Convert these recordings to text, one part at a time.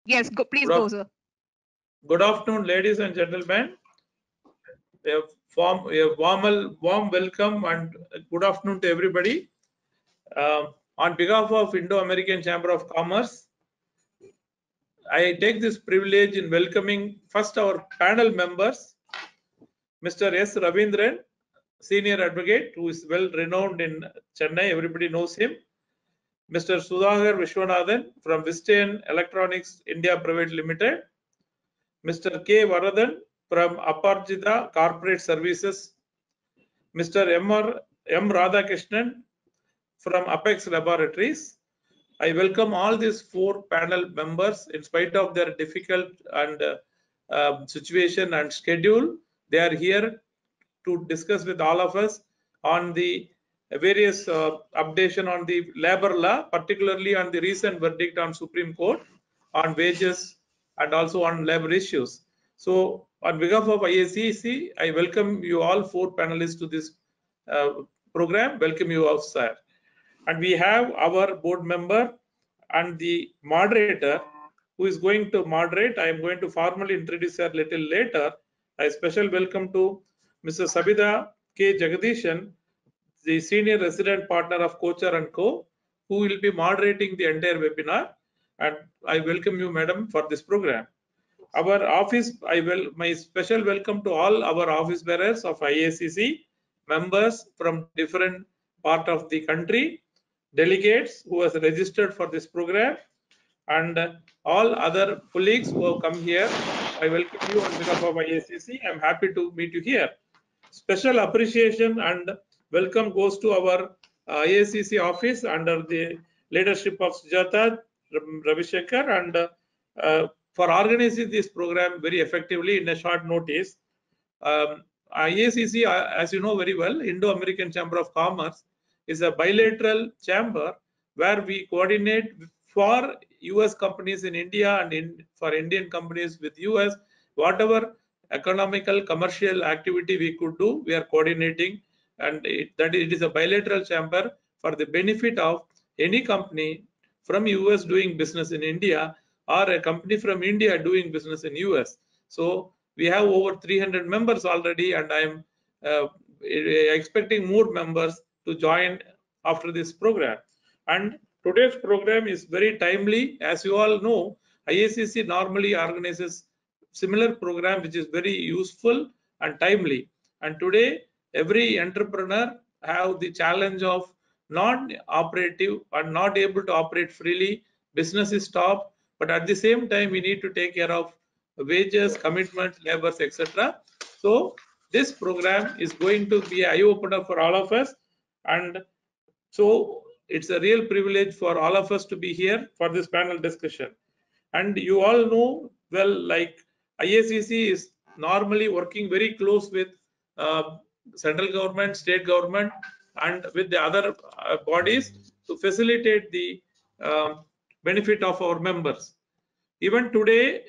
Yes, please go, sir. Good afternoon, ladies and gentlemen. A warm welcome and good afternoon to everybody. On behalf of Indo-American Chamber of Commerce, I take this privilege in welcoming first our panel members, Mr. S. Ravindran, Senior Advocate, who is well renowned in Chennai, everybody knows him. Mr. Sudhakar Vishwanathan from Visteon Electronics India Private Limited. Mr. K. Varadan from Aparajita Corporate Services. Mr. M. Radhakrishnan from Apex Laboratories. I welcome all these four panel members in spite of their difficult and situation and schedule. They are here to discuss with all of us on the various updation on the labor law, particularly on the recent verdict on Supreme Court on wages and also on labor issues. So on behalf of IACC, I welcome you all four panelists to this program. Welcome you all, sir. And we have our board member and the moderator who is going to moderate. I am going to formally introduce her a little later. A special welcome to Mrs. Sabitha K. Jagadishan, the Senior Resident Partner of Kochar & Co., who will be moderating the entire webinar. And I welcome you, madam, for this program. Our office, my special welcome to all our office bearers of IACC, members from different part of the country, delegates who has registered for this program, and all other colleagues who have come here. I welcome you on behalf of IACC. I am happy to meet you here. Special appreciation and welcome goes to our IACC office under the leadership of Sujata Ravishankar and for organizing this program very effectively in a short notice. IACC, as you know very well, Indo-American Chamber of Commerce is a bilateral chamber where we coordinate for US companies in India and for Indian companies with US, whatever economical commercial activity we could do, we are coordinating, and it is a bilateral chamber for the benefit of any company from US doing business in India or a company from India doing business in US. So we have over 300 members already, and I am expecting more members to join after this program. And today's program is very timely. As you all know, IACC normally organizes similar program which is very useful and timely. And today, every entrepreneur have the challenge of non-operative and not able to operate freely. Business is stopped, but at the same time, we need to take care of wages, commitment, labors, etc. So this program is going to be an eye-opener for all of us, and so it's a real privilege for all of us to be here for this panel discussion. And you all know well, like IACC is normally working very close with central government, state government, and with the other bodies to facilitate the benefit of our members. Even today,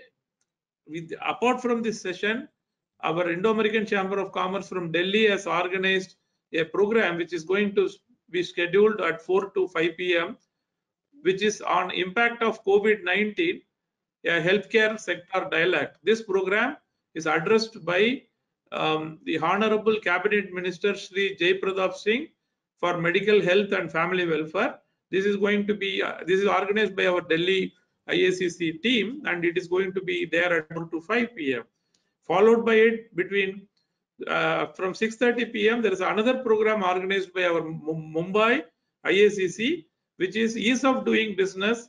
apart from this session, our Indo-American Chamber of Commerce from Delhi has organized a program which is going to be scheduled at 4 to 5 p.m., which is on impact of COVID-19, a healthcare sector dialogue. This program is addressed by the Honorable Cabinet Minister Shri Jai Pratap Singh for Medical Health and Family Welfare. This is going to be this is organized by our Delhi IACC team, and it is going to be there at 4 to 5 p.m. Followed by it between from 6:30 p.m. there is another program organized by our Mumbai IACC, which is Ease of Doing Business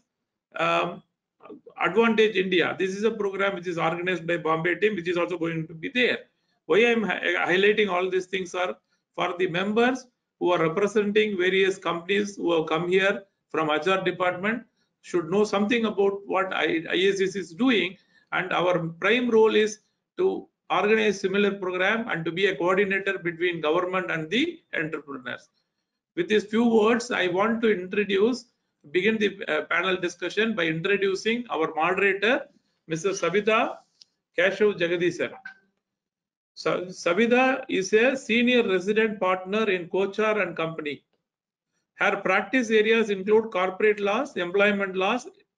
Advantage India. This is a program which is organized by Bombay team, which is also going to be there. Why I am highlighting all these things are for the members who are representing various companies who have come here from HR department should know something about what IACC is doing, and our prime role is to organize similar program and to be a coordinator between government and the entrepreneurs. With these few words, I want to begin the panel discussion by introducing our moderator, Mr. Sabitha Keshav Jagadishan. So, Sabitha is a senior resident partner in Kochar & Company. Her practice areas include corporate laws, employment laws,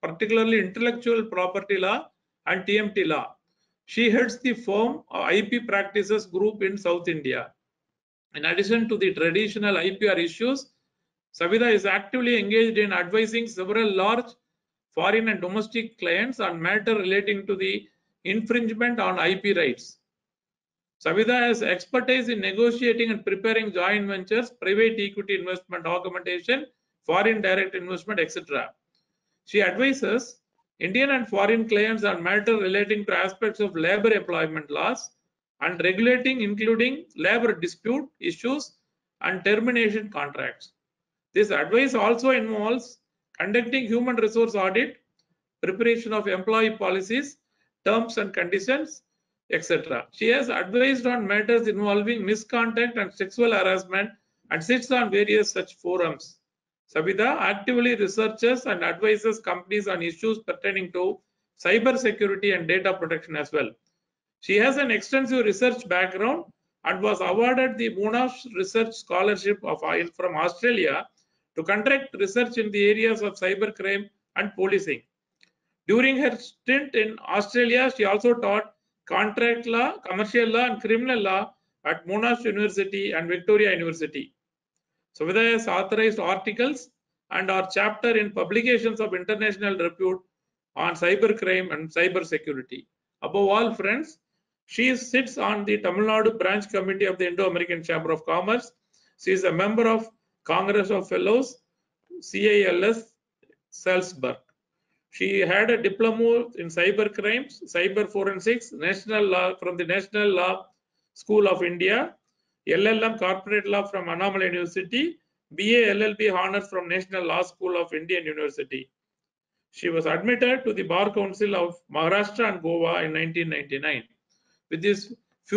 particularly intellectual property law and TMT law. She heads the firm IP Practices Group in South India. In addition to the traditional IPR issues, Savitha is actively engaged in advising several large foreign and domestic clients on matters relating to the infringement on IP rights. Savitha has expertise in negotiating and preparing joint ventures, private equity investment augmentation, foreign direct investment, etc. She advises Indian and foreign clients on matters relating to aspects of labor employment laws and regulating, including labor dispute issues and termination contracts. This advice also involves conducting human resource audit, preparation of employee policies, terms and conditions, etc. She has advised on matters involving misconduct and sexual harassment and sits on various such forums. Savitha actively researches and advises companies on issues pertaining to cyber security and data protection as well. She has an extensive research background and was awarded the Monash Research Scholarship from Australia to conduct research in the areas of cybercrime and policing. During her stint in Australia, she also taught contract law, commercial law, and criminal law at Monash University and Victoria University. Savitha has authorized articles and our chapter in publications of international repute on cybercrime and cyber security. Above all, friends, she sits on the Tamil Nadu branch committee of the Indo-American Chamber of Commerce. She is a member of Congress of Fellows, CILS, Salzburg. She had a diploma in cyber crimes, cyber forensics, national law from the National Law School of India, LLM corporate law from Annamalai University, BA LLB honors from National Law School of Indian University. She was admitted to the Bar Council of Maharashtra and Goa in 1999. With this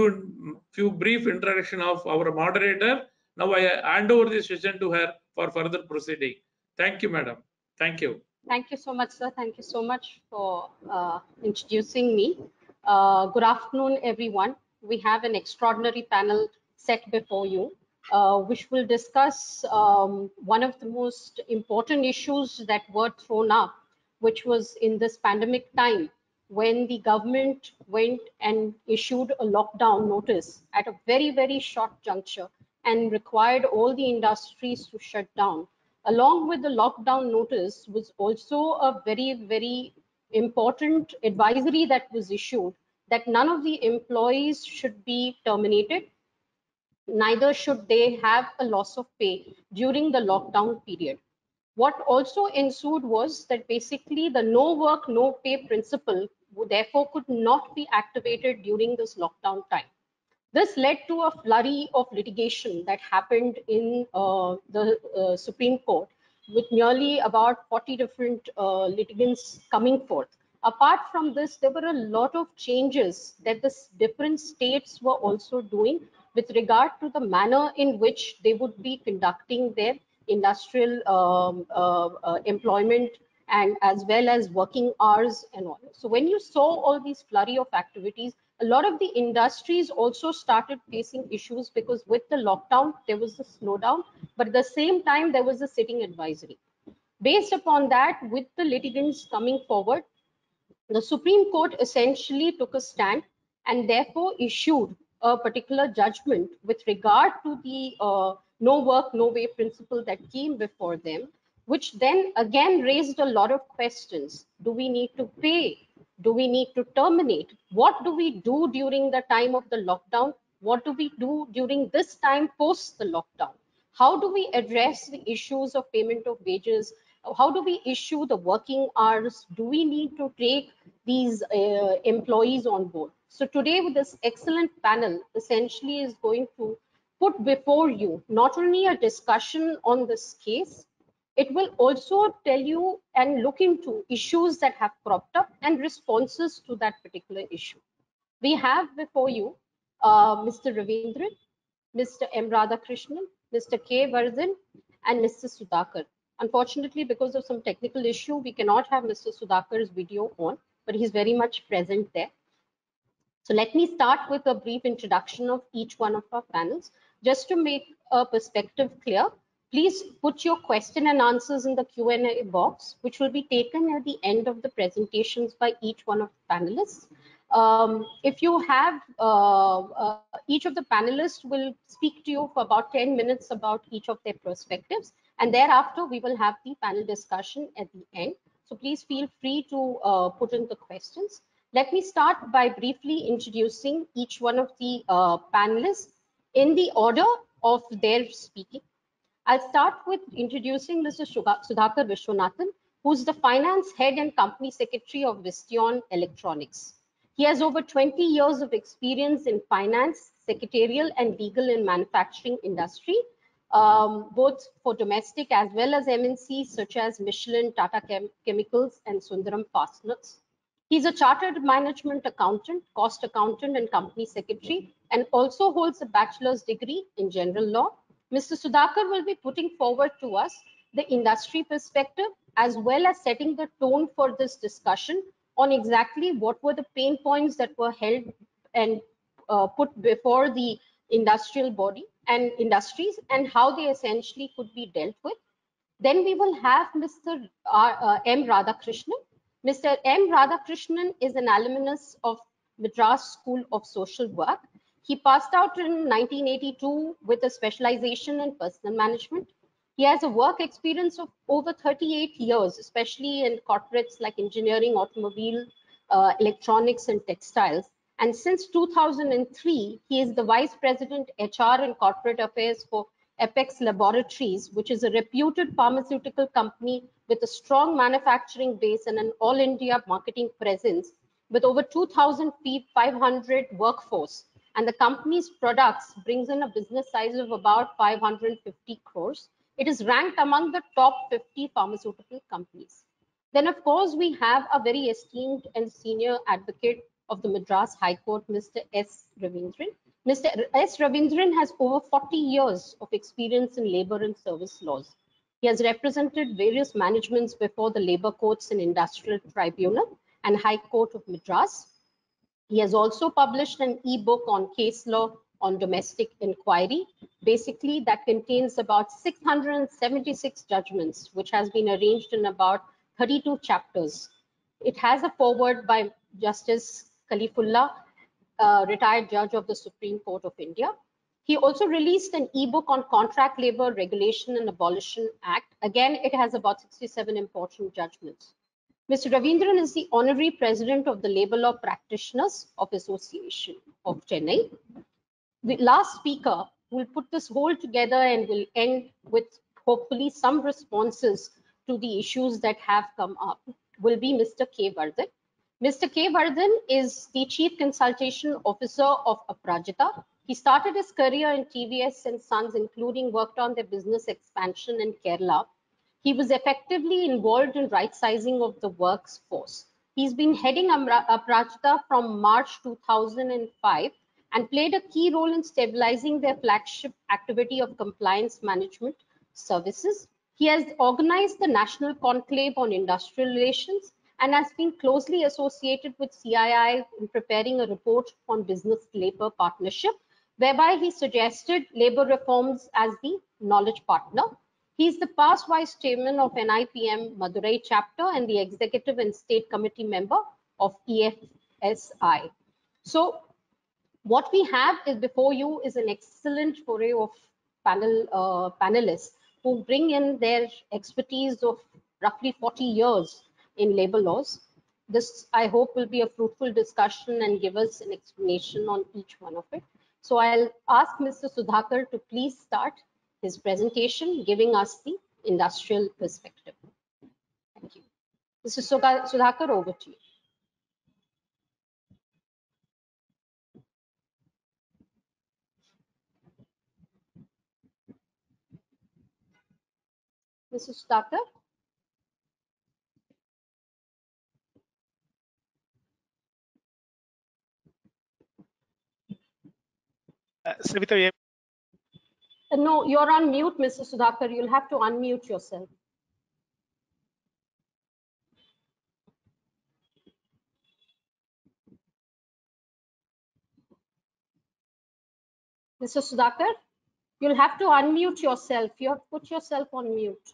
few brief introduction of our moderator, now I hand over the session to her for further proceeding. Thank you, madam. Thank you. Thank you so much, sir. Thank you so much for introducing me. Good afternoon, everyone. We have an extraordinary panel set before you, which will discuss one of the most important issues that were thrown up, which was in this pandemic time, when the government went and issued a lockdown notice at a very, very short juncture and required all the industries to shut down. Along with the lockdown notice was also a very, very important advisory that was issued that none of the employees should be terminated, neither should they have a loss of pay during the lockdown period. What also ensued was that basically the no work, no pay principle therefore could not be activated during this lockdown time. This led to a flurry of litigation that happened in the Supreme Court, with nearly about 40 different litigants coming forth. Apart from this, there were a lot of changes that the different states were also doing with regard to the manner in which they would be conducting their industrial employment and as well as working hours and all. So when you saw all these flurry of activities, a lot of the industries also started facing issues because with the lockdown, there was a slowdown, but at the same time, there was a sitting advisory. Based upon that, with the litigants coming forward, the Supreme Court essentially took a stand and therefore issued a particular judgment with regard to the no work, no pay principle that came before them, which then again raised a lot of questions. Do we need to pay? Do we need to terminate? What do we do during the time of the lockdown? What do we do during this time post the lockdown? How do we address the issues of payment of wages? How do we issue the working hours? Do we need to take these employees on board? So today with this excellent panel essentially is going to put before you not only a discussion on this case, it will also tell you and look into issues that have cropped up and responses to that particular issue. We have before you Mr. Ravindran, Mr. M. Radhakrishnan, Mr. K. Vardhan, and Mr. Sudhakar. Unfortunately, because of some technical issue, we cannot have Mr. Sudhakar's video on, but he's very much present there. So let me start with a brief introduction of each one of our panels, just to make a perspective clear. Please put your question and answers in the Q&A box, which will be taken at the end of the presentations by each one of the panelists. If you have, each of the panelists will speak to you for about 10 minutes about each of their perspectives, and thereafter we will have the panel discussion at the end. So please feel free to put in the questions. Let me start by briefly introducing each one of the panelists in the order of their speaking. I'll start with introducing Mr. Sudhakar Vishwanathan, who's the finance head and company secretary of Visteon Electronics. He has over 20 years of experience in finance, secretarial, and legal in manufacturing industry, both for domestic as well as MNCs such as Michelin, Tata Chemicals, and Sundaram Fasteners. He's a chartered management accountant, cost accountant, and company secretary, and also holds a bachelor's degree in general law. Mr. Sudhakar will be putting forward to us the industry perspective as well as setting the tone for this discussion on exactly what were the pain points that were held and put before the industrial body and industries and how they essentially could be dealt with. Then we will have Mr. M. Radhakrishnan. Mr. M. Radhakrishnan is an alumnus of Madras School of Social Work. He passed out in 1982 with a specialization in personal management. He has a work experience of over 38 years, especially in corporates like engineering, automobile, electronics, and textiles. And since 2003, he is the Vice President HR and Corporate Affairs for Apex Laboratories, which is a reputed pharmaceutical company with a strong manufacturing base and an all India marketing presence with over 2,500 workforce. And the company's products brings in a business size of about 550 crores. It is ranked among the top 50 pharmaceutical companies. Then, of course, we have a very esteemed and senior advocate of the Madras High Court, Mr. S. Ravindran. Mr. S. Ravindran has over 40 years of experience in labor and service laws. He has represented various managements before the Labor Courts and Industrial Tribunal and High Court of Madras. He has also published an e-book on case law on domestic inquiry, basically that contains about 676 judgments, which has been arranged in about 32 chapters. It has a foreword by Justice Khalifullah, retired judge of the Supreme Court of India. He also released an e-book on Contract Labor Regulation and Abolition Act. Again, it has about 67 important judgments. Mr. Ravindran is the honorary president of the Labor Law Practitioners of Association of Chennai. The last speaker will put this whole together and will end with hopefully some responses to the issues that have come up will be Mr. K. Vardhan. Mr. K. Vardhan is the Chief Consultation Officer of Aprajita. He started his career in TVS and Sons, including worked on their business expansion in Kerala. He was effectively involved in right sizing of the workforce. He's been heading Aprajita from March 2005 and played a key role in stabilizing their flagship activity of compliance management services. He has organized the National Conclave on Industrial Relations and has been closely associated with CII in preparing a report on business-labor partnership, whereby he suggested labor reforms as the knowledge partner. He is the past vice chairman of NIPM Madurai chapter and the executive and state committee member of EFSI. So what we have is before you is an excellent foray of panelists who bring in their expertise of roughly 40 years in labor laws. This, I hope, will be a fruitful discussion and give us an explanation on each one of it. So I'll ask Mr. Sudhakar to please start his presentation, giving us the industrial perspective. Thank you. Mr. Sudhakar, over to you. Mr. Sudhakar? Srivita, No, you're on mute, Mr. Sudhakar. You'll have to unmute yourself. Mr. Sudhakar? You'll have to unmute yourself. You have to put yourself on mute.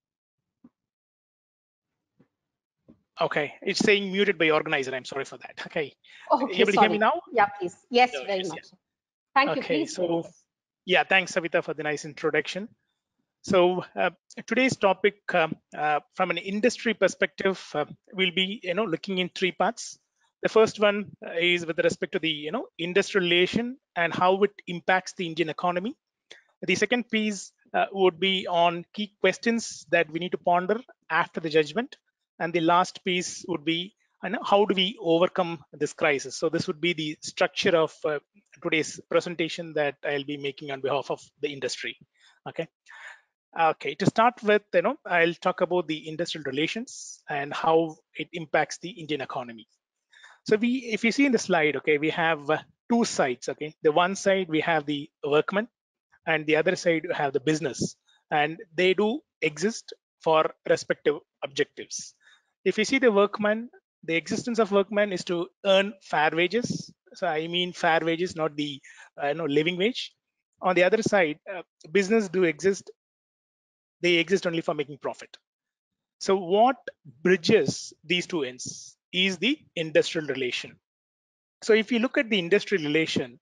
Okay, it's saying muted by organizer. I'm sorry for that. Okay, Okay, able to hear me sorry. now? Yeah, please. Yes, No very issues. much. Yeah. Thank you. Okay, Please go so ahead. yeah, thanks Savita for the nice introduction. So today's topic, from an industry perspective, will be looking in three parts. The first one is with respect to the industrial relation and how it impacts the Indian economy. The second piece would be on key questions that we need to ponder after the judgment, and the last piece would be how do we overcome this crisis. So this would be the structure of today's presentation that I'll be making on behalf of the industry. Okay. Okay, to start with, I'll talk about the industrial relations and how it impacts the Indian economy. So if you see in the slide, okay, we have two sides. Okay, the one side we have the workman, and the other side you have the business, and they do exist for respective objectives. If you see the workman, the existence of workman is to earn fair wages. So I mean fair wages, not the living wage. On the other side, business do exist, they exist only for making profit. So what bridges these two ends is the industrial relation. So if you look at the industrial relation,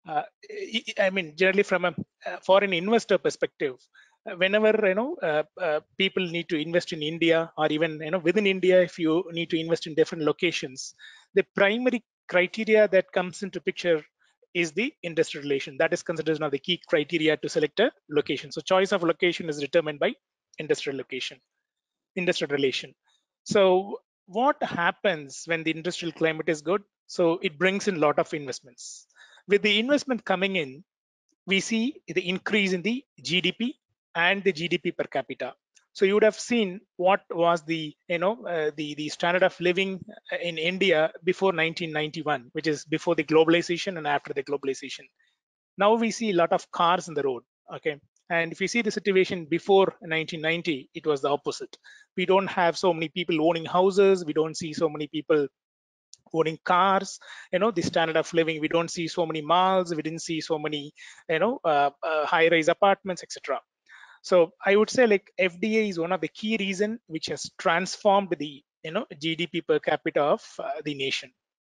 I mean, generally from a foreign investor perspective, whenever people need to invest in India, or even within India, if you need to invest in different locations, the primary criteria that comes into picture is the industrial relation. That is considered as one of the key criteria to select a location. So choice of location is determined by industrial location, industrial relation. So what happens when the industrial climate is good? So it brings in a lot of investments. With the investment coming in, we see the increase in the GDP and the GDP per capita. So you would have seen what was the the standard of living in India before 1991, which is before the globalization and after the globalization. Now we see a lot of cars in the road. Okay, and if you see the situation before 1990, it was the opposite. We don't have so many people owning houses, we don't see so many people owning cars, the standard of living, we don't see so many malls, we didn't see so many high-rise apartments, etc. So I would say like FDA is one of the key reason which has transformed the GDP per capita of the nation.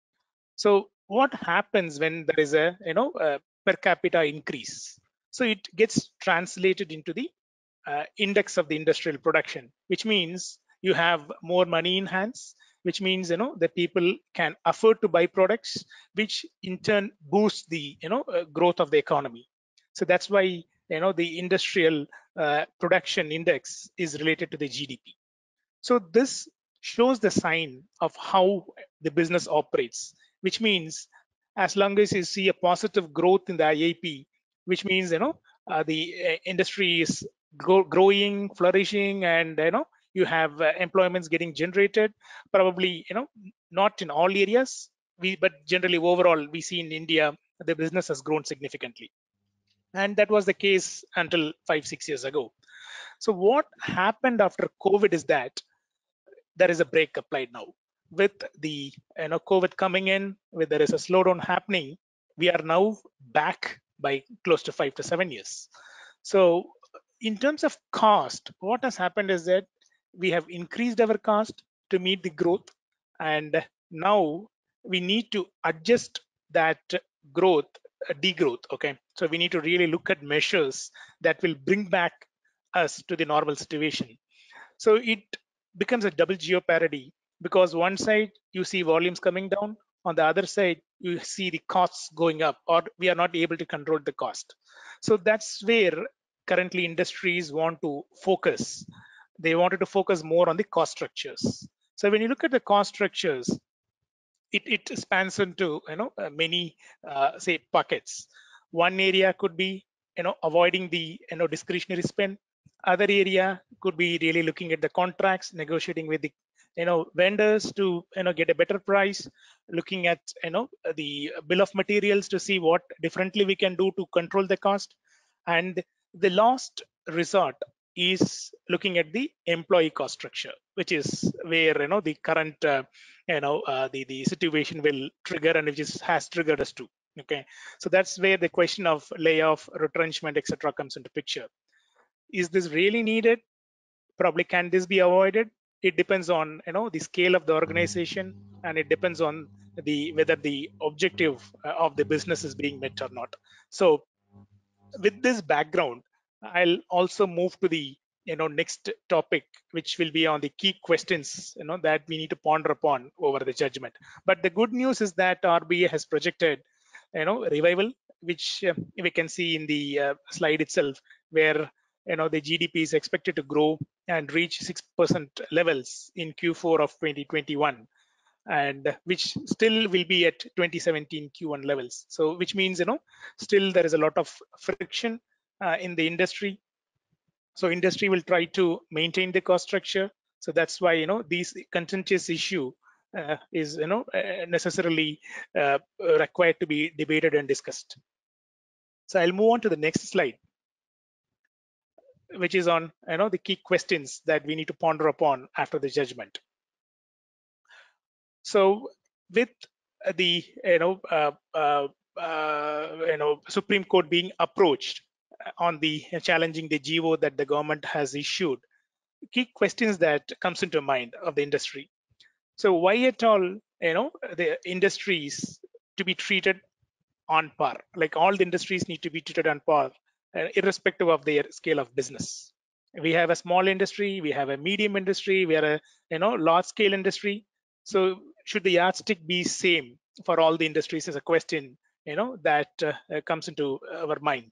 So what happens when there is a per capita increase? So it gets translated into the index of the industrial production, which means you have more money in hands, which means the people can afford to buy products, which in turn boosts the growth of the economy. So that's why the industrial production index is related to the GDP. So this shows the sign of how the business operates, which means as long as you see a positive growth in the IAP, which means the industry is growing, flourishing, and you have employments getting generated. Probably not in all areas, but generally overall we see in India the business has grown significantly, and that was the case until 5-6 years ago. So what happened after COVID is that there is a break applied now with the COVID coming in, with there is a slowdown happening. We are now back by close to 5 to 7 years. So in terms of cost, what has happened is that we have increased our cost to meet the growth, and now we need to adjust that growth, degrowth. Okay, so we need to really look at measures that will bring back us to the normal situation. So it becomes a double jeopardy, because one side you see volumes coming down, on the other side you see the costs going up, or we are not able to control the cost. So that's where currently industries want to focus. They wanted to focus more on the cost structures. So when you look at the cost structures, it spans into many say buckets. One area could be avoiding the discretionary spend. Other area could be really looking at the contracts, negotiating with the vendors to get a better price, looking at the bill of materials to see what differently we can do to control the cost. And the last resort is looking at the employee cost structure, which is where the current the situation will trigger, and which has triggered us to. Okay, so that's where the question of layoff, retrenchment, etc. comes into picture. Is this really needed? Probably can this be avoided? It depends on the scale of the organization, and it depends on the whether the objective of the business is being met or not. So with this background, I'll also move to the next topic, which will be on the key questions that we need to ponder upon over the judgment. But the good news is that RBI has projected revival, which we can see in the slide itself, where the GDP is expected to grow and reach 6% levels in Q4 of 2021, and which still will be at 2017 Q1 levels. So which means still there is a lot of friction in the industry. So industry will try to maintain the cost structure. So that's why these contentious issue is necessarily required to be debated and discussed. So I'll move on to the next slide, which is on the key questions that we need to ponder upon after the judgment. So with the Supreme Court being approached on the challenging the GO that the government has issued, key questions that comes into mind of the industry. So why at all the industries to be treated on par? Like all the industries need to be treated on par, irrespective of their scale of business. We have a small industry, we have a medium industry, we are a large scale industry. So should the yardstick be same for all the industries is a question that comes into our mind.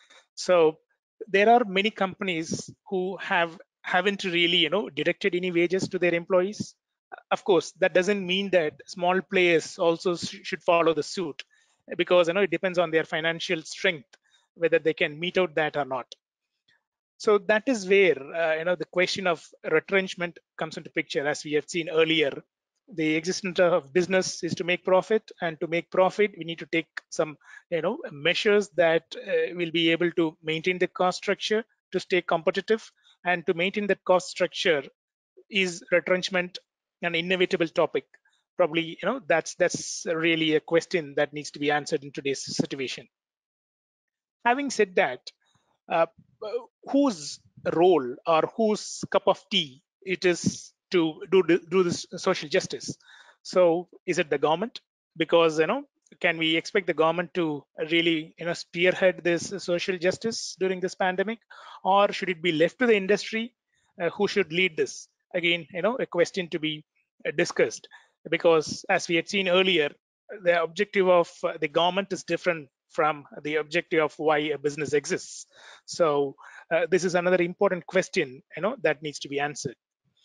So there are many companies who haven't really directed any wages to their employees. Of course, that doesn't mean that small players also should follow the suit, because it depends on their financial strength whether they can meet out that or not. So that is where the question of retrenchment comes into picture. As we have seen earlier, the existence of business is to make profit, and to make profit we need to take some measures that will be able to maintain the cost structure to stay competitive. And to maintain that cost structure, is retrenchment an inevitable topic? Probably that's really a question that needs to be answered in today's situation. Having said that, uh, whose role or whose cup of tea it is to do this social justice? So is it the government? Because can we expect the government to really spearhead this social justice during this pandemic, or should it be left to the industry? Who should lead this? Again, a question to be discussed, because as we had seen earlier, the objective of the government is different from the objective of why a business exists. So this is another important question that needs to be answered.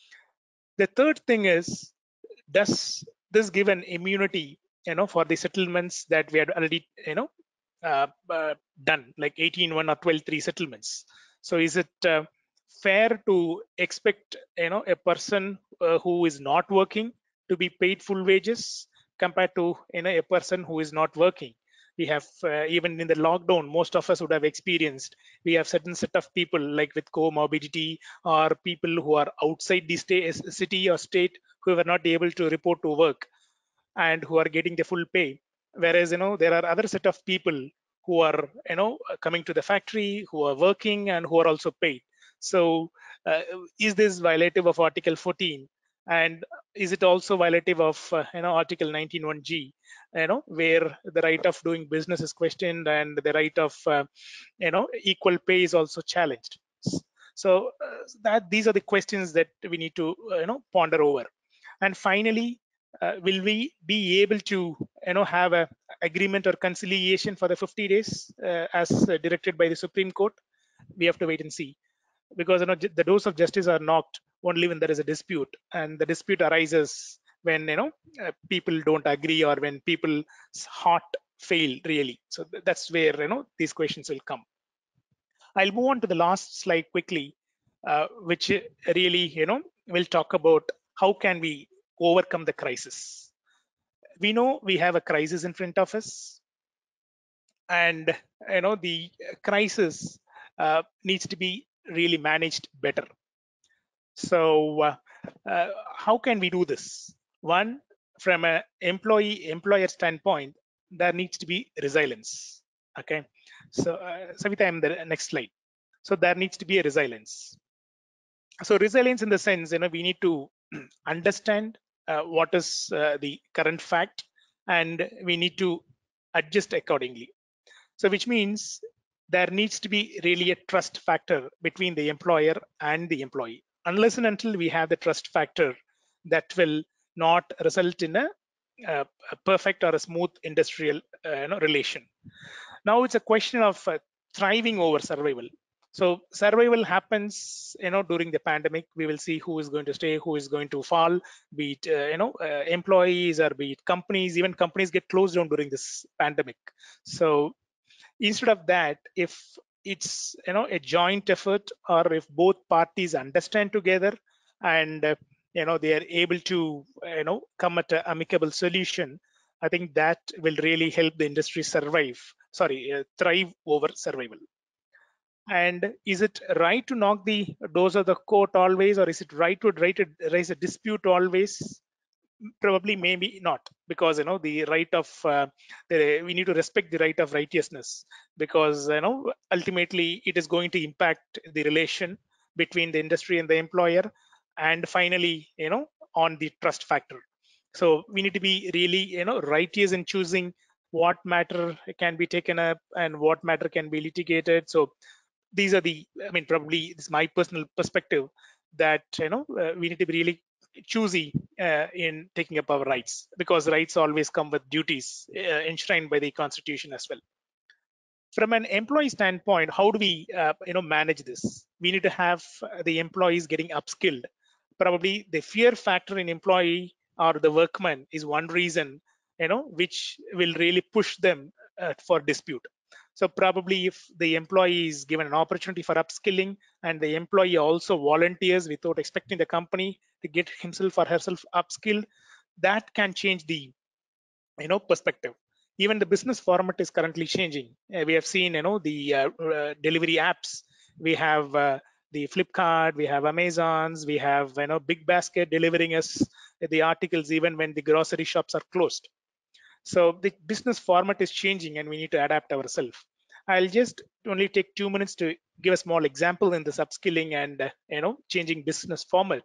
The third thing is, does this give an immunity for the settlements that we had already done, like 18-1 or 12-3 settlements? So is it fair to expect a person who is not working to be paid full wages compared to a person who is not working? We have even in the lockdown, most of us would have experienced, we have certain set of people like with comorbidity, or people who are outside the city or state, who were not able to report to work and who are getting the full pay. Whereas there are other set of people who are coming to the factory, who are working, and who are also paid. So is this violative of Article 14? And is it also violative of Article 19(1)(g), where the right of doing business is questioned and the right of equal pay is also challenged? So that these are the questions that we need to ponder over. And finally, will we be able to have a agreement or conciliation for the 50 days as directed by the Supreme Court? We have to wait and see, because the doors of justice are knocked only when there is a dispute, and the dispute arises when people don't agree, or when people's heart fail really. So that's where these questions will come. I'll move on to the last slide quickly, which really will talk about how can we overcome the crisis. We know we have a crisis in front of us, and the crisis needs to be really managed better. So how can we do this? One, from an employer standpoint, there needs to be resilience. Okay, so Savita, I'm the next slide. So there needs to be a resilience. So resilience in the sense, we need to understand what is the current fact, and we need to adjust accordingly. So which means there needs to be really a trust factor between the employer and the employee. Unless and until we have the trust factor, that will not result in a perfect or a smooth industrial relation. Now it's a question of thriving over survival. So survival happens, during the pandemic. We will see who is going to stay, who is going to fall, be it employees or be it companies. Even companies get closed down during this pandemic. So instead of that, if it's a joint effort, or if both parties understand together and they are able to come at an amicable solution, I think that will really help the industry thrive over survival. And is it right to knock the doors of the court always, or is it right to raise a dispute always? Probably, maybe not, because the right of we need to respect the right of righteousness, because ultimately it is going to impact the relation between the industry and the employer, and finally on the trust factor. So we need to be really righteous in choosing what matter can be taken up and what matter can be litigated. So these are the, probably this is my personal perspective, that we need to be really choosy in taking up our rights, because rights always come with duties enshrined by the constitution as well. From an employee standpoint, how do we manage this? We need to have the employees getting upskilled. Probably the fear factor in employee or the workman is one reason which will really push them for dispute. So probably if the employee is given an opportunity for upskilling, and the employee also volunteers without expecting the company to get himself or herself upskilled, that can change the perspective. Even the business format is currently changing. We have seen the delivery apps. We have the Flipkart, we have Amazons, we have Big Basket delivering us the articles even when the grocery shops are closed. So the business format is changing, and we need to adapt ourselves. I'll just only take 2 minutes to give a small example in this upskilling and changing business format.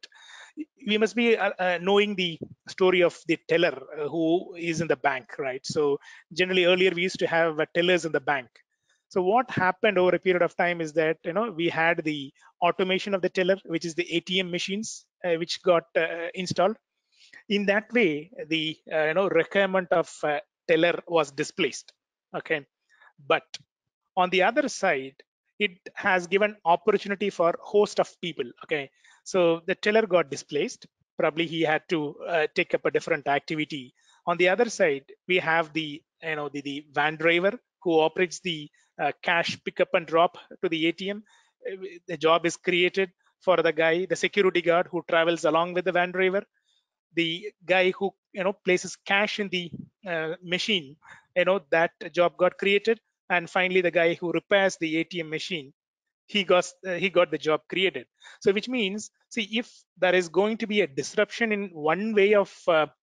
We must be knowing the story of the teller who is in the bank, right? So generally earlier we used to have tellers in the bank. So what happened over a period of time is that we had the automation of the teller, which is the ATM machines, which got installed. In that way, the requirement of teller was displaced. Okay, but on the other side, it has given opportunity for host of people. Okay, so the teller got displaced. Probably he had to take up a different activity. On the other side, we have the the van driver who operates the cash pickup and drop to the ATM. The job is created for the guy, the security guard who travels along with the van driver, the guy who places cash in the machine, that job got created, and finally the guy who repairs the ATM machine, he got the job created. So which means, see, if there is going to be a disruption in one way of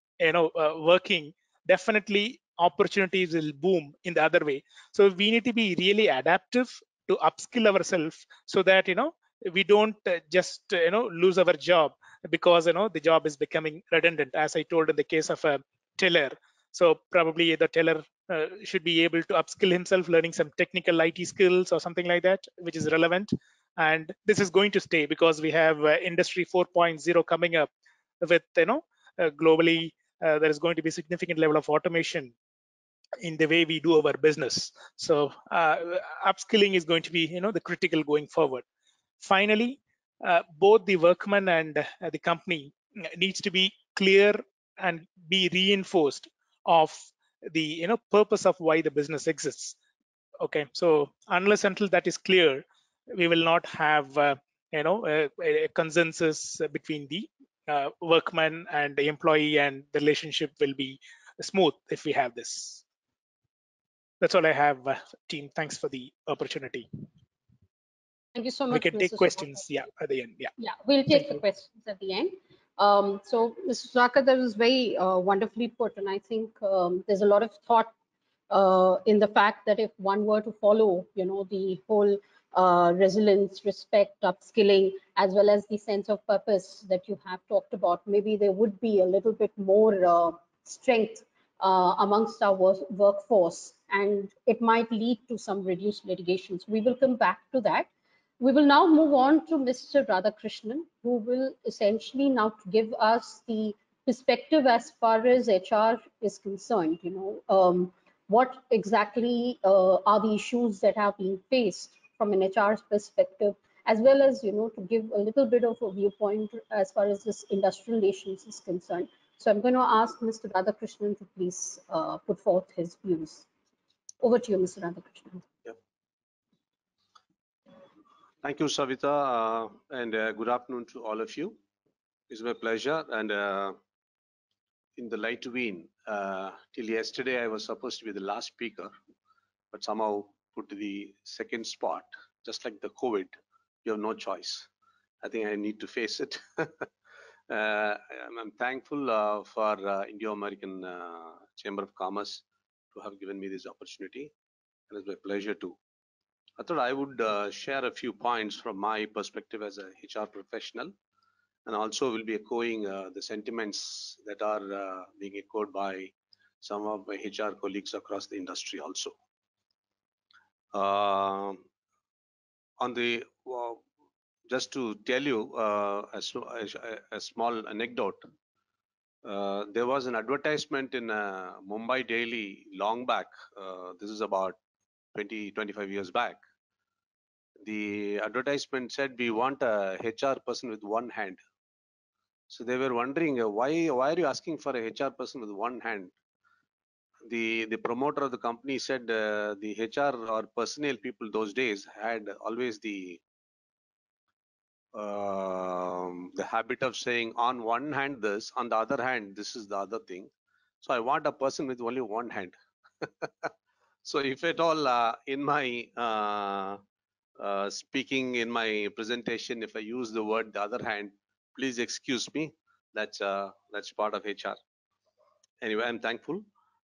working, definitely opportunities will boom in the other way. So we need to be really adaptive to upskill ourselves, so that we don't just lose our job because the job is becoming redundant, as I told in the case of a teller. So probably the teller should be able to upskill himself, learning some technical IT skills or something like that, which is relevant. And this is going to stay because we have industry 4.0 coming up with globally there is going to be a significant level of automation in the way we do our business. So upskilling is going to be the critical going forward. Finally, both the workman and the company needs to be clear and be reinforced of the purpose of why the business exists. Okay, so unless until that is clear, we will not have a consensus between the workman and the employee, and the relationship will be smooth if we have this. That's all I have, team. Thanks for the opportunity. Thank you so much. We can take Mr. questions, Sudhakar. at the end. Yeah, we'll take the questions at the end. So, Mr. Sudhakar, that was very wonderfully put, and I think there's a lot of thought in the fact that if one were to follow, the whole resilience, respect, upskilling, as well as the sense of purpose that you have talked about, maybe there would be a little bit more strength amongst our workforce, and it might lead to some reduced litigations. We will come back to that. We will now move on to Mr. Radhakrishnan, who will essentially now give us the perspective as far as HR is concerned. What exactly are the issues that have been faced from an HR perspective, as well as, to give a little bit of a viewpoint as far as this industrial relations is concerned. So I'm going to ask Mr. Radhakrishnan to please put forth his views. Over to you, Mr. Radhakrishnan. Yep. Thank you, Savita, and good afternoon to all of you. It's my pleasure. And in the light vein, till yesterday I was supposed to be the last speaker, but somehow put to the second spot. Just like the COVID, you have no choice. I think I need to face it. I'm thankful for Indo-American Chamber of Commerce to have given me this opportunity, and it's my pleasure to. I thought I would share a few points from my perspective as a HR professional, and also will be echoing the sentiments that are being echoed by some of my HR colleagues across the industry also. On the just to tell you a small anecdote, there was an advertisement in Mumbai Daily long back. This is about 25 years back. The advertisement said we want a HR person with one hand. So they were wondering why are you asking for a HR person with one hand? The promoter of the company said the HR or personnel people those days had always the habit of saying on one hand this, on the other hand this is the other thing. So I want a person with only one hand. So if at all in my speaking in my presentation, if I use the word the other hand, please excuse me. That's part of HR. Anyway, I'm thankful.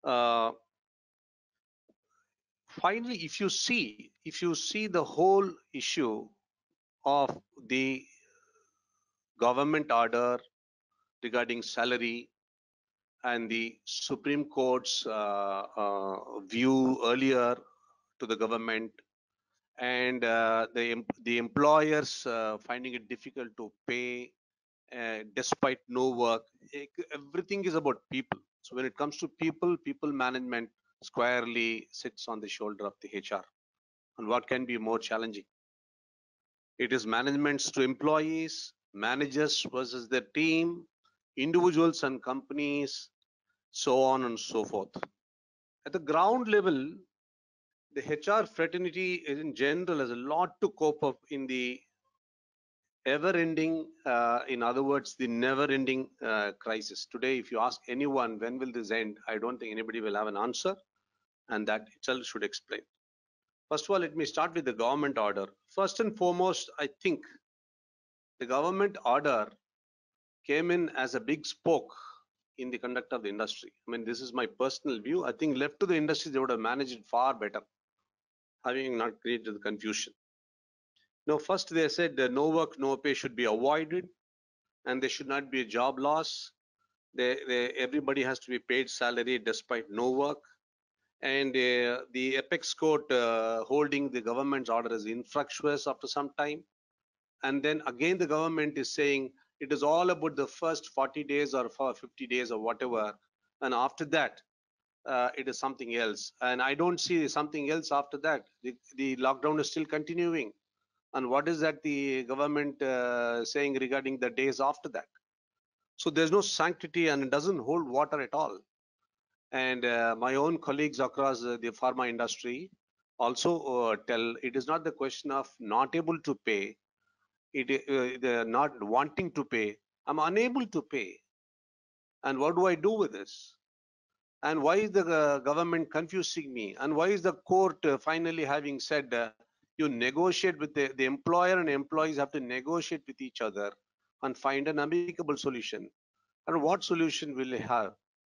Finally, if you see the whole issue of the government order regarding salary and the Supreme Court's view earlier to the government, and the employers finding it difficult to pay despite no work, everything is about people. So when it comes to people management squarely sits on the shoulder of the HR. And what can be more challenging? It is managements to employees, managers versus their team, individuals and companies, so on and so forth. At the ground level, the HR fraternity in general has a lot to cope up in the ever-ending, in other words, the never-ending crisis. Today, if you ask anyone, when will this end? I don't think anybody will have an answer, and that itself should explain. First of all, let me start with the government order. First and foremost, I think the government order came in as a big spoke in the conduct of the industry. I mean, this is my personal view. I think left to the industry, they would have managed it far better, having not created the confusion. Now, first they said no work, no pay should be avoided, and there should not be a job loss. Everybody has to be paid salary despite no work. And the apex court holding the government's order as infructuous after some time. And then again, the government is saying it is all about the first 40 days or 50 days or whatever. And after that, it is something else. And I don't see something else after that. The lockdown is still continuing. And what is that the government saying regarding the days after that? So there's no sanctity and it doesn't hold water at all. And my own colleagues across the pharma industry also tell it is not the question of not able to pay, they're not wanting to pay. I'm unable to pay. And what do I do with this? And why is the government confusing me? And why is the court finally having said you negotiate with the employer and employees have to negotiate with each other and find an amicable solution? And what solution will they have?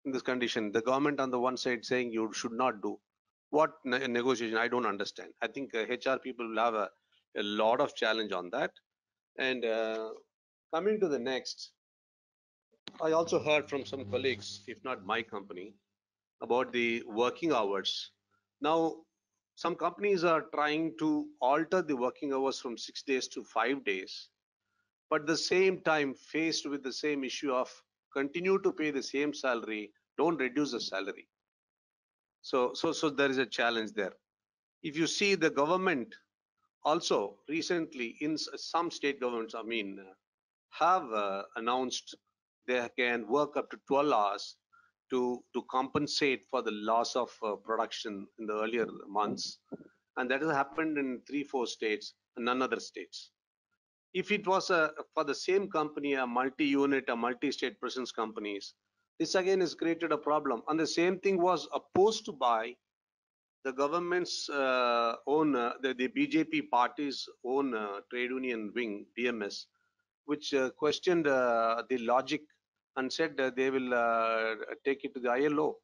in this condition? The government on the one side saying you should not do. What negotiation? I don't understand. I think HR people will have a lot of challenge on that. And coming to the next, I also heard from some colleagues, if not my company, about the working hours. Now, some companies are trying to alter the working hours from 6 days to 5 days, but at the same time faced with the same issue of continue to pay the same salary, don't reduce the salary. So there is a challenge there. If you see the government also recently in some state governments, have announced they can work up to 12 hours to compensate for the loss of production in the earlier months. And that has happened in 3-4 states and none other states. If it was for the same company, a multi-unit, a multi-state presence companies, this again has created a problem. And the same thing was opposed by the government's own, the BJP party's own trade union wing, BMS, which questioned the logic and said they will take it to the ILO.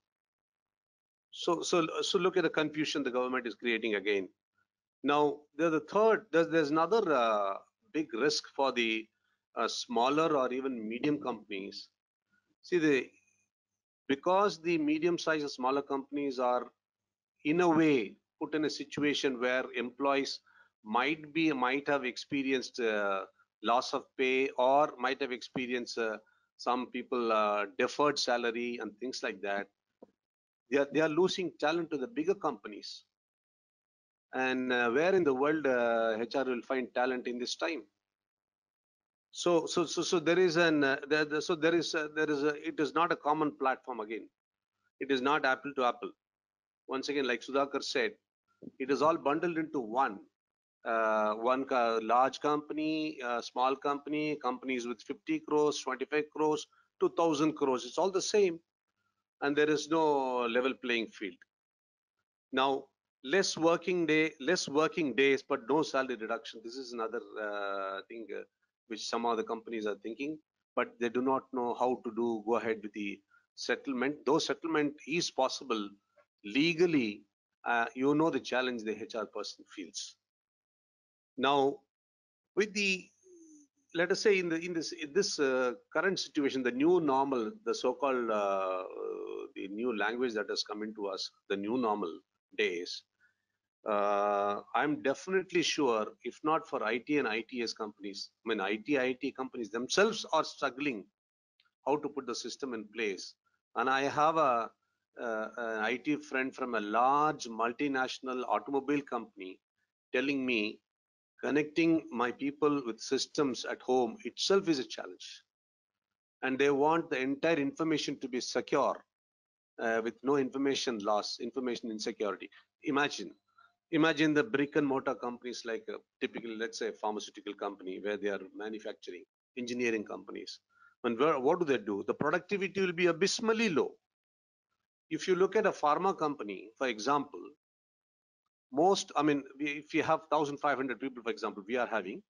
So look at the confusion the government is creating again. Now, there's another big risk for the smaller or even medium companies. See, because the medium-sized and smaller companies are in a way put in a situation where employees might have experienced loss of pay or might have experienced some people deferred salary and things like that. They are losing talent to the bigger companies. And where in the world HR will find talent in this time? So there is it is not a common platform again. It is not apple to apple. Once again, like Sudhakar said, it is all bundled into one. Large company, small company, companies with 50 crores, 25 crores, 2,000 crores. It's all the same, and there is no level playing field. Now, less working days, but no salary reduction. This is another thing which some of the companies are thinking, but they do not know how to go ahead with the settlement. Though settlement is possible legally, you know the challenge the HR person feels. Now, with the, let us say in this current situation, the new normal, the so-called the new language that has come into us, the new normal days, I'm definitely sure, if not for IT and ITS companies, IT companies themselves are struggling how to put the system in place. And I have an IT friend from a large multinational automobile company telling me connecting my people with systems at home itself is a challenge. And they want the entire information to be secure with no information loss, information insecurity. Imagine the brick and mortar companies like a typical, let's say, pharmaceutical company where they are manufacturing, engineering companies. And what do? The productivity will be abysmally low. If you look at a pharma company, for example, if you have 1,500 people, for example, we are having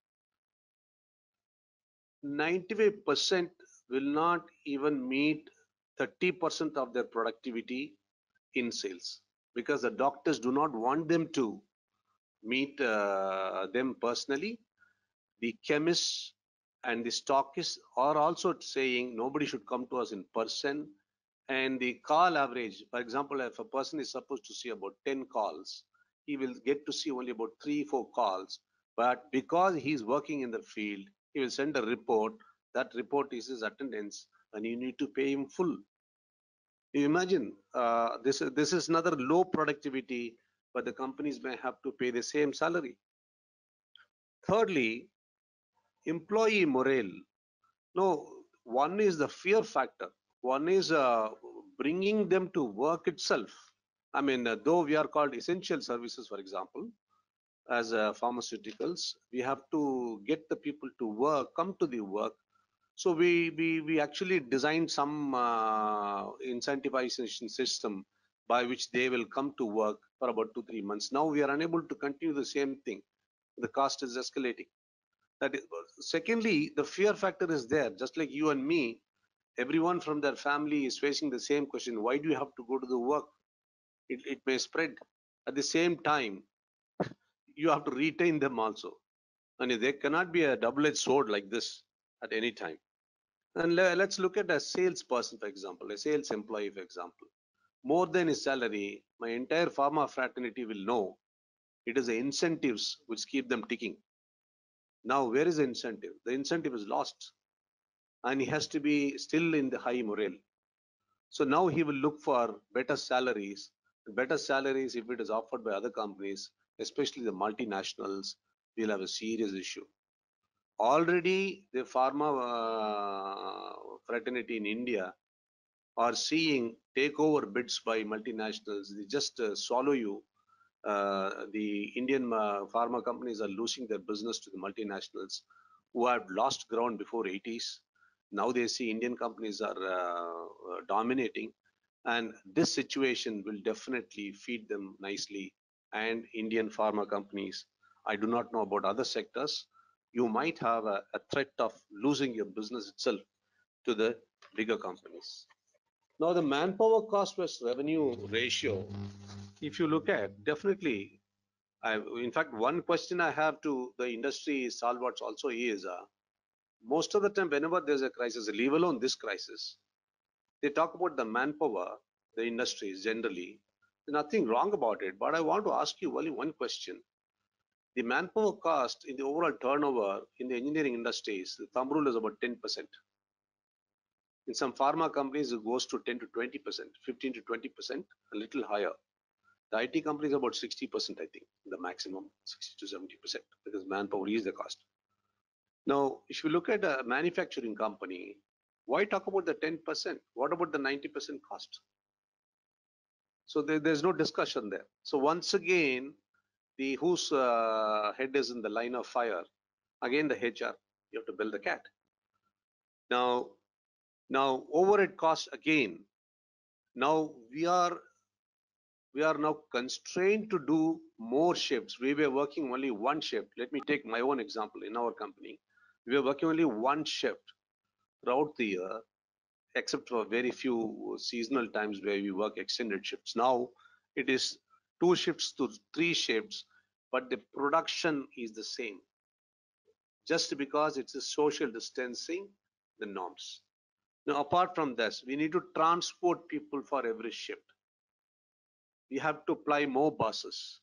95% will not even meet 30% of their productivity in sales, because the doctors do not want them to meet them personally. The chemists and the stockists are also saying nobody should come to us in person. And the call average, for example, if a person is supposed to see about 10 calls, he will get to see only about 3-4 calls. But because he's working in the field, he will send a report. That report is his attendance, and you need to pay him full. You imagine this is another low productivity, but the companies may have to pay the same salary. Thirdly, employee morale. No, one is the fear factor. One is bringing them to work itself. Though we are called essential services, for example, as pharmaceuticals, we have to get the people to work, come to the work. So we actually designed some incentivization system by which they will come to work for about 2-3 months. Now we are unable to continue the same thing. The cost is escalating. That is, secondly, the fear factor is there. Just like you and me, Everyone from their family is facing the same question. Why do you have to go to the work? It may spread. At the same time, you have to retain them also. And there cannot be a double-edged sword like this at any time. And let's look at a salesperson, for example, a sales employee, for example. More than his salary, my entire pharma fraternity will know it is the incentives which keep them ticking. Now, where is the incentive? The incentive is lost, and he has to be still in the high morale. So now he will look for better salaries. Better salaries, if it is offered by other companies, especially the multinationals, we'll have a serious issue. Already, the pharma fraternity in India are seeing takeover bids by multinationals. They just swallow you. The Indian pharma companies are losing their business to the multinationals who have lost ground before 80s. Now they see Indian companies are dominating, and this situation will definitely feed them nicely. And Indian pharma companies, I do not know about other sectors, you might have a threat of losing your business itself to the bigger companies. Now the manpower cost versus revenue ratio, if you look at, definitely, in fact, one question I have to the industry stalwarts also is, most of the time whenever there's a crisis, leave alone this crisis, they talk about the manpower, the industries generally. There's nothing wrong about it, but I want to ask you only one question. The manpower cost in the overall turnover in the engineering industries, the thumb rule is about 10%. In some pharma companies, it goes to 10 to 20%, 15 to 20%, a little higher. The IT companies about 60%, I think, the maximum 60 to 70%, because manpower is the cost. Now, if you look at a manufacturing company, why talk about the 10%? What about the 90% cost? So there's no discussion there. So once again, the whose head is in the line of fire? Again, the HR. You have to build the cat. Now overhead cost again. Now we are now constrained to do more shifts. We were working only one shift. Let me take my own example in our company. We were working only one shift throughout the year, except for very few seasonal times where we work extended shifts. Now it is 2 shifts to 3 shifts, but the production is the same. Just because it's a social distancing, the norms. Now, apart from this, we need to transport people for every shift. We have to apply more buses.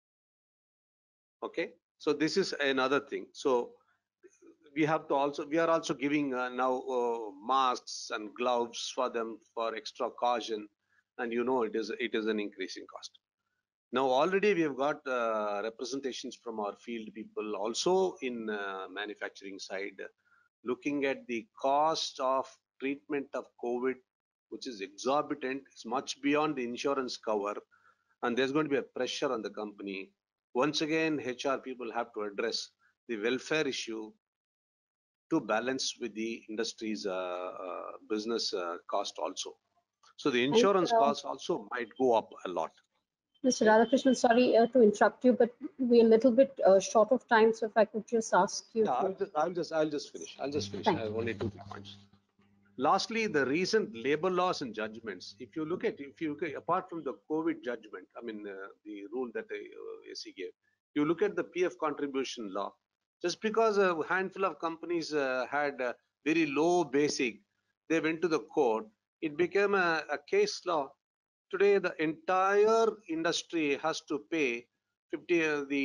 Okay, so this is another thing. So we are also giving now masks and gloves for them for extra caution, and it is an increasing cost. Now already we have got representations from our field people also in manufacturing side, looking at the cost of treatment of COVID, which is exorbitant. It's much beyond the insurance cover, and there's going to be a pressure on the company. Once again, HR people have to address the welfare issue to balance with the industry's business cost also. So the insurance cost also might go up a lot. Mr. Radhakrishnan, sorry to interrupt you, but we're a little bit short of time, so if I could just ask you. Yeah, I'll just finish. Thank I have only 2 points. Lastly, the recent labor laws and judgments. If you look at, apart from the COVID judgment, I mean the rule that the AC gave, you look at the PF contribution law. Just because a handful of companies had a very low basic, they went to the court. It became a case law. Today, the entire industry has to pay 50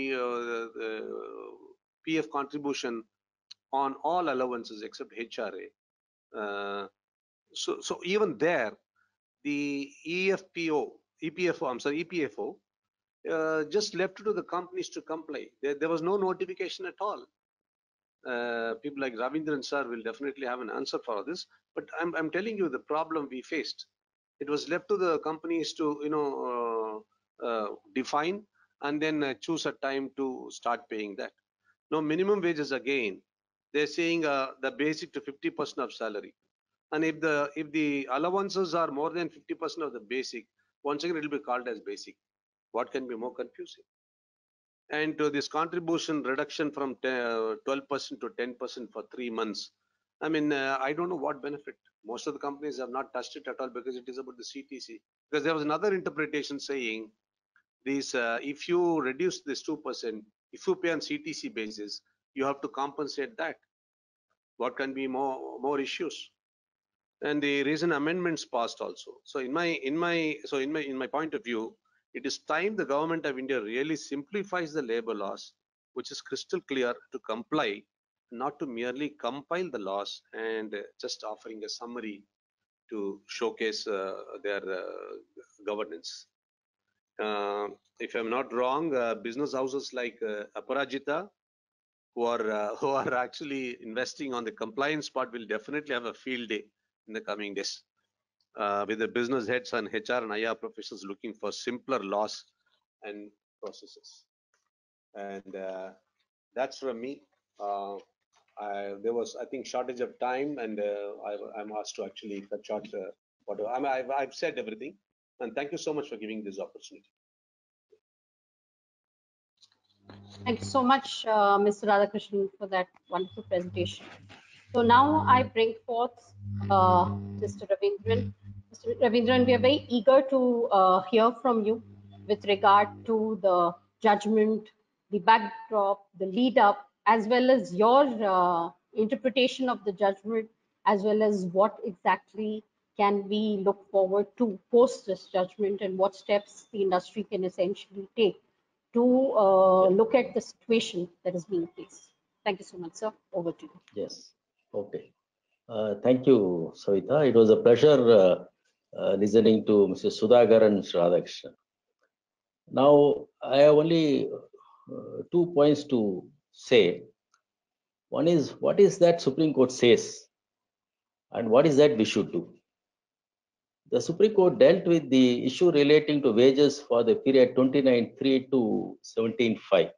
the PF contribution on all allowances except HRA. So even there, the EPFO just left to the companies to comply. There was no notification at all. People like Ravindran sir will definitely have an answer for this, but I'm telling you the problem we faced. It was left to the companies to define and then choose a time to start paying that. Now minimum wages again, they're saying the basic to 50% of salary. And if the allowances are more than 50% of the basic, once again it will be called as basic. What can be more confusing? And to this contribution reduction from 12% to 10% for 3 months, I mean, I don't know what benefit. Most of the companies have not touched it at all because it is about the CTC. Because there was another interpretation saying these, if you reduce this 2%, if you pay on CTC basis, you have to compensate that. What can be more issues? And the recent amendments passed also. So in my point of view, it is time the government of India really simplifies the labor laws, which is crystal clear to comply, not to merely compile the laws and just offering a summary to showcase their governance. If I'm not wrong, business houses like Aparajita, who are actually investing on the compliance part, will definitely have a field day in the coming days, with the business heads and HR and IR professionals looking for simpler laws and processes. And that's from me. There was, I think, shortage of time, and I'm asked to actually cut short whatever. I've said everything, and thank you so much for giving this opportunity. Thank you so much, Mr. Radhakrishnan, for that wonderful presentation. So now I bring forth Mr. Ravindran. Mr. Ravindran, we are very eager to hear from you with regard to the judgment, the backdrop, the lead up, as well as your interpretation of the judgment, as well as what exactly can we look forward to post this judgment and what steps the industry can essentially take to look at the situation that is being faced. Thank you so much, sir. Over to you. Yes. Okay. Thank you, Savita. It was a pleasure listening to Mr. Sudhakar and Mr. Radhakrishnan. Now, I have only 2 points to say. One is, what is that Supreme Court says, and what is that we should do? The Supreme Court dealt with the issue relating to wages for the period 29.3 to 17.5.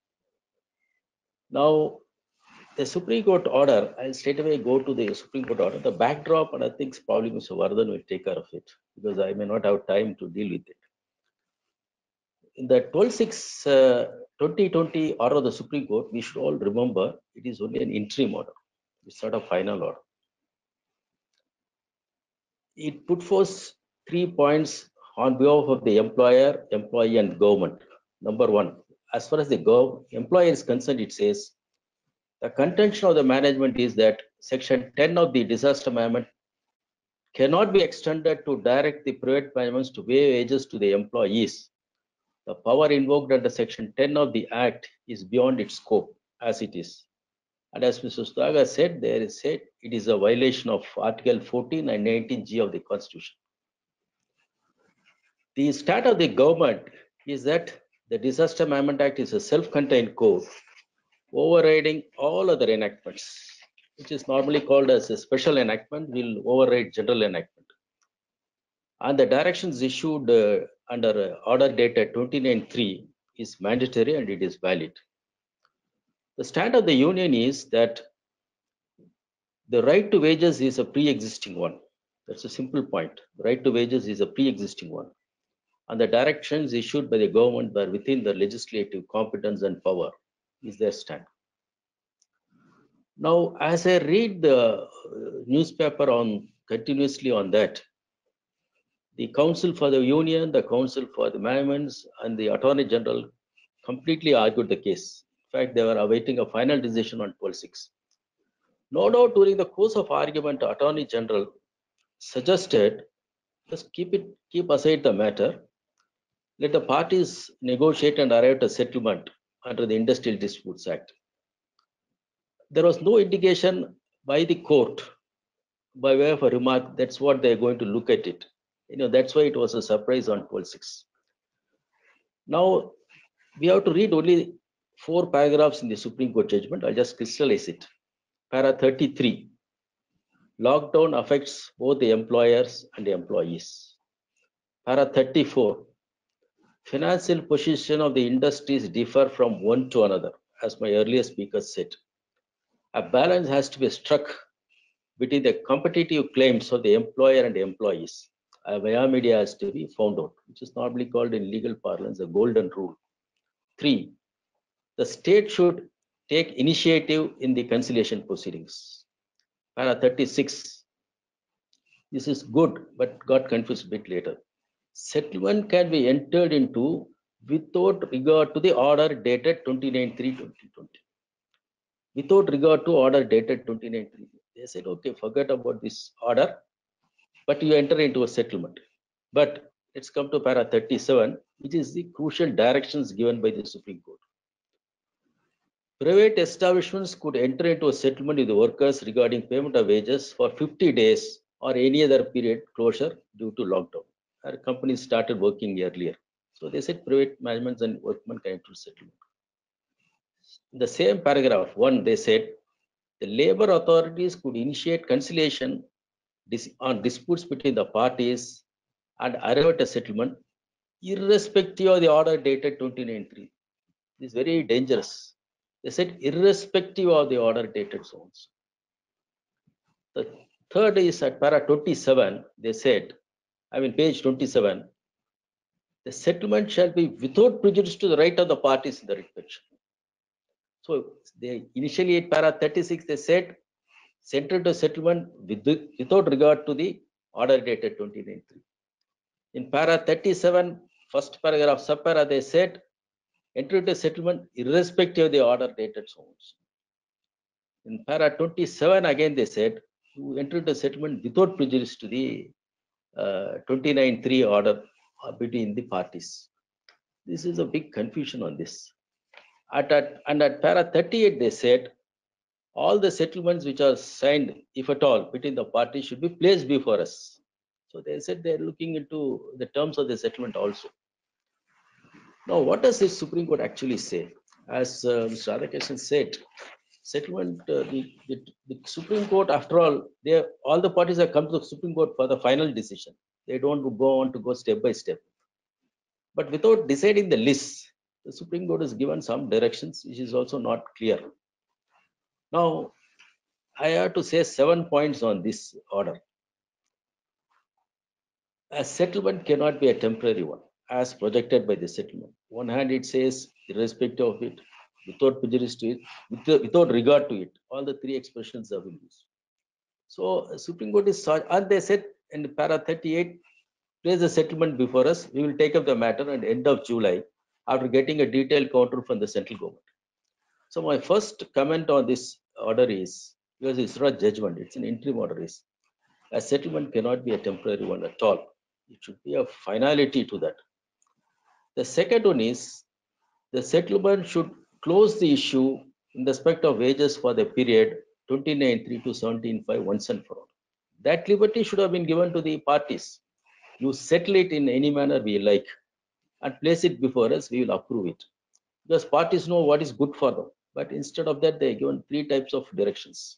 Now, the Supreme Court order, I'll straight away go to the Supreme Court order. The backdrop, and I think probably Mr. Vardhan will take care of it because I may not have time to deal with it. In the 12/6/2020 order of the Supreme Court, we should all remember it is only an interim order. It's not a final order. It put forth 3 points on behalf of the employer, employee, and government. Number one, as far as the employer is concerned, it says the contention of the management is that Section 10 of the Disaster Management cannot be extended to direct the private managements to pay wages to the employees. The power invoked under Section 10 of the Act is beyond its scope as it is. And as Mr. Sudhakar said, it is a violation of Article 14 and 19G of the Constitution. The stand of the government is that the Disaster Management Act is a self-contained code overriding all other enactments, which is normally called as a special enactment, will override general enactment. And the directions issued under order dated 29.3 is mandatory and it is valid. The stand of the union is that the right to wages is a pre-existing one. That's a simple point. The right to wages is a pre-existing one. And the directions issued by the government were within the legislative competence and power is their stand. Now, as I read the newspaper continuously on that, the Council for the Union, the Council for the Managements, and the Attorney General completely argued the case. In fact, they were awaiting a final decision on 12/6. No doubt during the course of argument, the Attorney General suggested just keep aside the matter, let the parties negotiate and arrive at a settlement under the Industrial Disputes Act. There was no indication by the court, by way of a remark, that's what they're going to look at it. That's why it was a surprise on 12/6. Now, we have to read only 4 paragraphs in the Supreme Court judgment. I'll just crystallize it. Para 33, lockdown affects both the employers and the employees. Para 34, financial position of the industries differ from one to another, as my earlier speaker said. A balance has to be struck between the competitive claims of the employer and the employees. A via media has to be found out, which is normally called in legal parlance a golden rule. 3, the state should take initiative in the conciliation proceedings. para 36. This is good, but got confused a bit later. Settlement can be entered into without regard to the order dated 29/3/2020. Without regard to order dated 29/3. They said, okay, forget about this order, but you enter into a settlement. But let's come to para 37, which is the crucial directions given by the Supreme Court. Private establishments could enter into a settlement with the workers regarding payment of wages for 50 days or any other period closure due to lockdown. Our companies started working earlier. So they said private management and workmen can enter settlement. In the same paragraph 1, they said the labor authorities could initiate conciliation on disputes between the parties and arrive at a settlement irrespective of the order dated 29/3. This is very dangerous. They said irrespective of the order dated zones. The third is at para 27, they said, page 27, the settlement shall be without prejudice to the right of the parties in the writ petition. So they initially at para 36, they said, enter to settlement without regard to the order dated 29/3. In para 37, first paragraph, subpara, they said, enter into settlement irrespective of the order dated zones. In para 27, again they said, you enter into settlement without prejudice to the 29/3 order between the parties. This is a big confusion on this. And at para 38, they said, all the settlements which are signed, if at all, between the parties should be placed before us. So they said they're looking into the terms of the settlement also. Now, what does the Supreme Court actually say? As Mr. Radhakrishnan said, settlement, the Supreme Court, after all, all the parties have come to the Supreme Court for the final decision. They don't go on to go step by step. But without deciding the list, the Supreme Court has given some directions, which is also not clear. Now, I have to say 7 points on this order. A settlement cannot be a temporary one, as projected by the settlement. One hand, it says, irrespective of it, without prejudice to it, without regard to it. All the three expressions have been used. So, Supreme Court is, and they said in para 38, place the settlement before us. We will take up the matter at the end of July after getting a detailed counter from the central government. So, my first comment on this order is, because it's not judgment, it's an interim order, is a settlement cannot be a temporary one at all. It should be a finality to that. The second one is the settlement should close the issue in respect of wages for the period 29/3 to 17/5 once and for all. That liberty should have been given to the parties. You settle it in any manner we like and place it before us, we will approve it. Because parties know what is good for them. But instead of that, they are given three types of directions.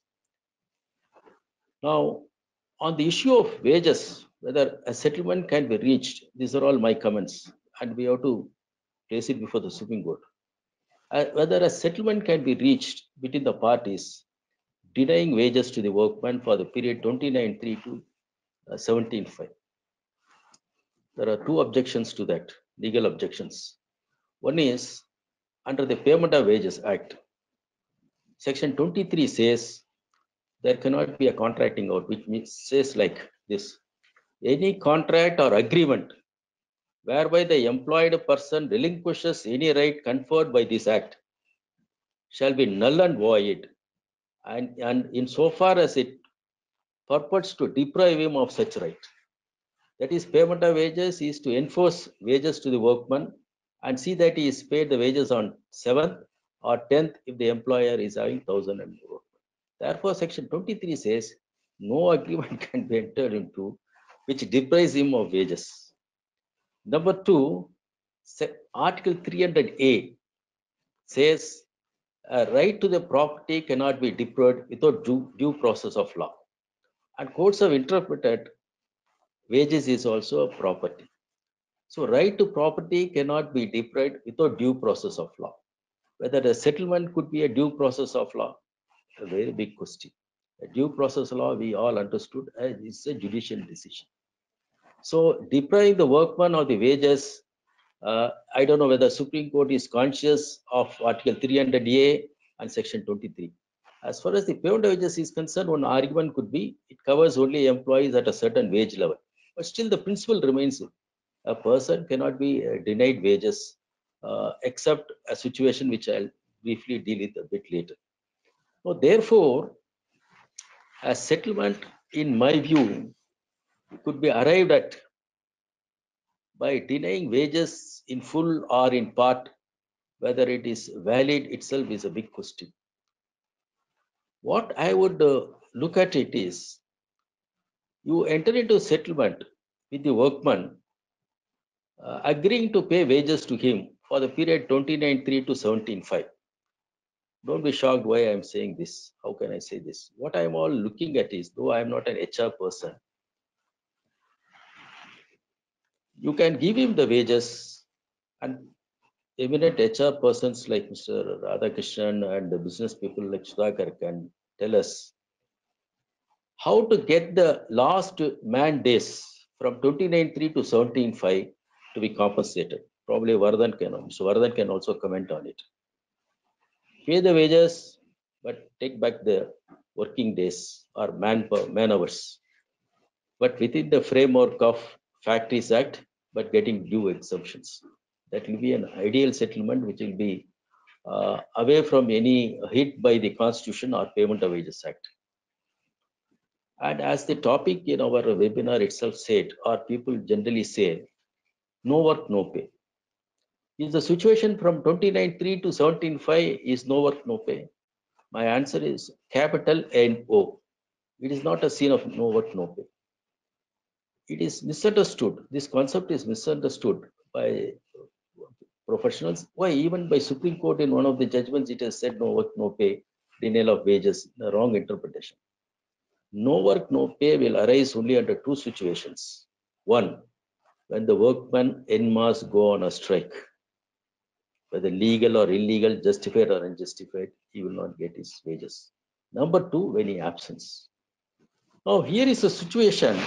Now, on the issue of wages, whether a settlement can be reached, these are all my comments, and we have to place it before the Supreme Court. Whether a settlement can be reached between the parties, denying wages to the workmen for the period 29/3 to 17/5. There are two objections to that, legal objections. One is under the Payment of Wages Act. Section 23 says there cannot be a contracting out, which says like this: any contract or agreement whereby the employed person relinquishes any right conferred by this act shall be null and void, and insofar as it purports to deprive him of such right. That is, payment of wages is to enforce wages to the workman and see that he is paid the wages on 7th or 10th if the employer is having 1,000 and more. Therefore, section 23 says no agreement can be entered into which deprives him of wages. Number two, Article 300A says a right to the property cannot be deprived without due process of law. And courts have interpreted wages is also a property. So right to property cannot be deprived without due process of law. Whether a settlement could be a due process of law, a very big question. A due process law we all understood as is a judicial decision. So depriving the workman of the wages, I don't know whether Supreme Court is conscious of Article 300A and Section 23. As far as the payment of wages is concerned, one argument could be it covers only employees at a certain wage level. But still the principle remains, a person cannot be denied wages except a situation which I'll briefly deal with a bit later. So therefore, a settlement, in my view, could be arrived at by denying wages in full or in part. Whether it is valid itself is a big question. What I would look at it is, you enter into settlement with the workman, agreeing to pay wages to him for the period 29/3 to 17/5. Don't be shocked why I'm saying this. How can I say this? What I'm all looking at is, though I'm not an HR person, you can give him the wages, and eminent HR persons like Mr. Radhakrishnan and the business people like Sudhakar can tell us how to get the last man days from 29/3 to 17/5 to be compensated. Probably Mr. Vardhan can also comment on it. Pay the wages, but take back the working days or man hours, but within the framework of Factories Act, but getting due exemptions. That will be an ideal settlement, which will be away from any hit by the Constitution or Payment of Wages Act. And as the topic in our webinar itself said, or people generally say, no work, no pay. Is the situation from 29/3 to 17/5 is no work, no pay? My answer is capital NO. It is not a scene of no work, no pay. It is misunderstood. This concept is misunderstood by professionals. Why? Even by Supreme Court in one of the judgments, it has said no work, no pay, denial of wages, the wrong interpretation. No work, no pay will arise only under two situations. One, when the workmen en masse go on a strike, whether legal or illegal, justified or unjustified, he will not get his wages. Number two, when he absence. Now here is a situation,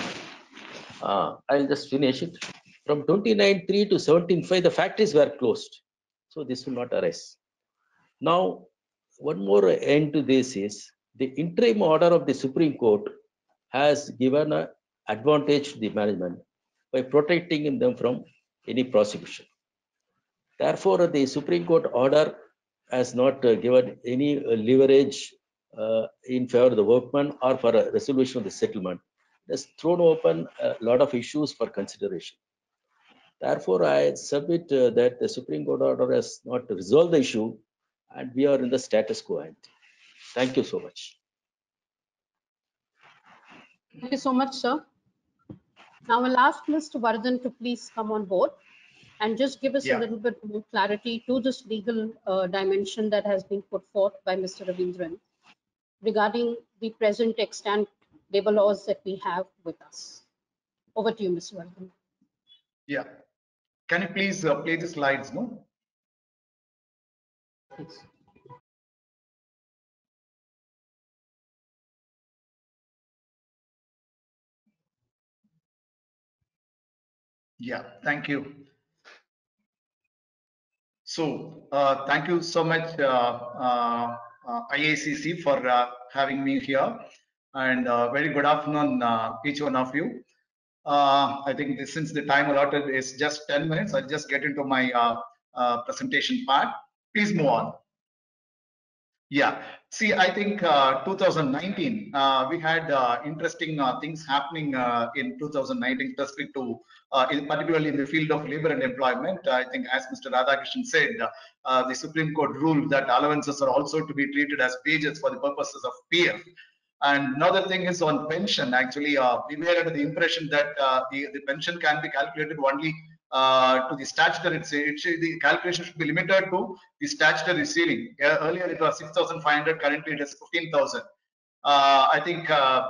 I'll just finish it. From 29/3 to 17/5, the factories were closed. So this will not arise. Now, one more end to this is, the interim order of the Supreme Court has given an advantage to the management by protecting them from any prosecution. Therefore, the Supreme Court order has not given any leverage in favor of the workman or for a resolution of the settlement. It has thrown open a lot of issues for consideration. Therefore, I submit that the Supreme Court order has not resolved the issue, and we are in the status quo. Thank you so much. Thank you so much, sir. Now I'll ask Mr. Vardhan to please come on board and just give us a little bit more clarity to this legal dimension that has been put forth by Mr. Ravindran regarding the present extant labor laws that we have with us. Over to you, Mr. Vardhan. Yeah. Can you please play the slides, no? Please. Yeah, thank you. So thank you so much, IACC, for having me here, and very good afternoon, each one of you. I think since the time allotted is just 10 minutes, I'll just get into my presentation part. Please move on. Yeah, see, I think 2019, we had interesting things happening in 2019, specific to, particularly in the field of labor and employment. I think, as Mr. Radhakrishnan said, the Supreme Court ruled that allowances are also to be treated as wages for the purposes of PF. And another thing is on pension. Actually, we were under the impression that the pension can be calculated only to the statutory. The calculation should be limited to the statutory ceiling. Earlier it was 6,500. Currently it is 15,000. I think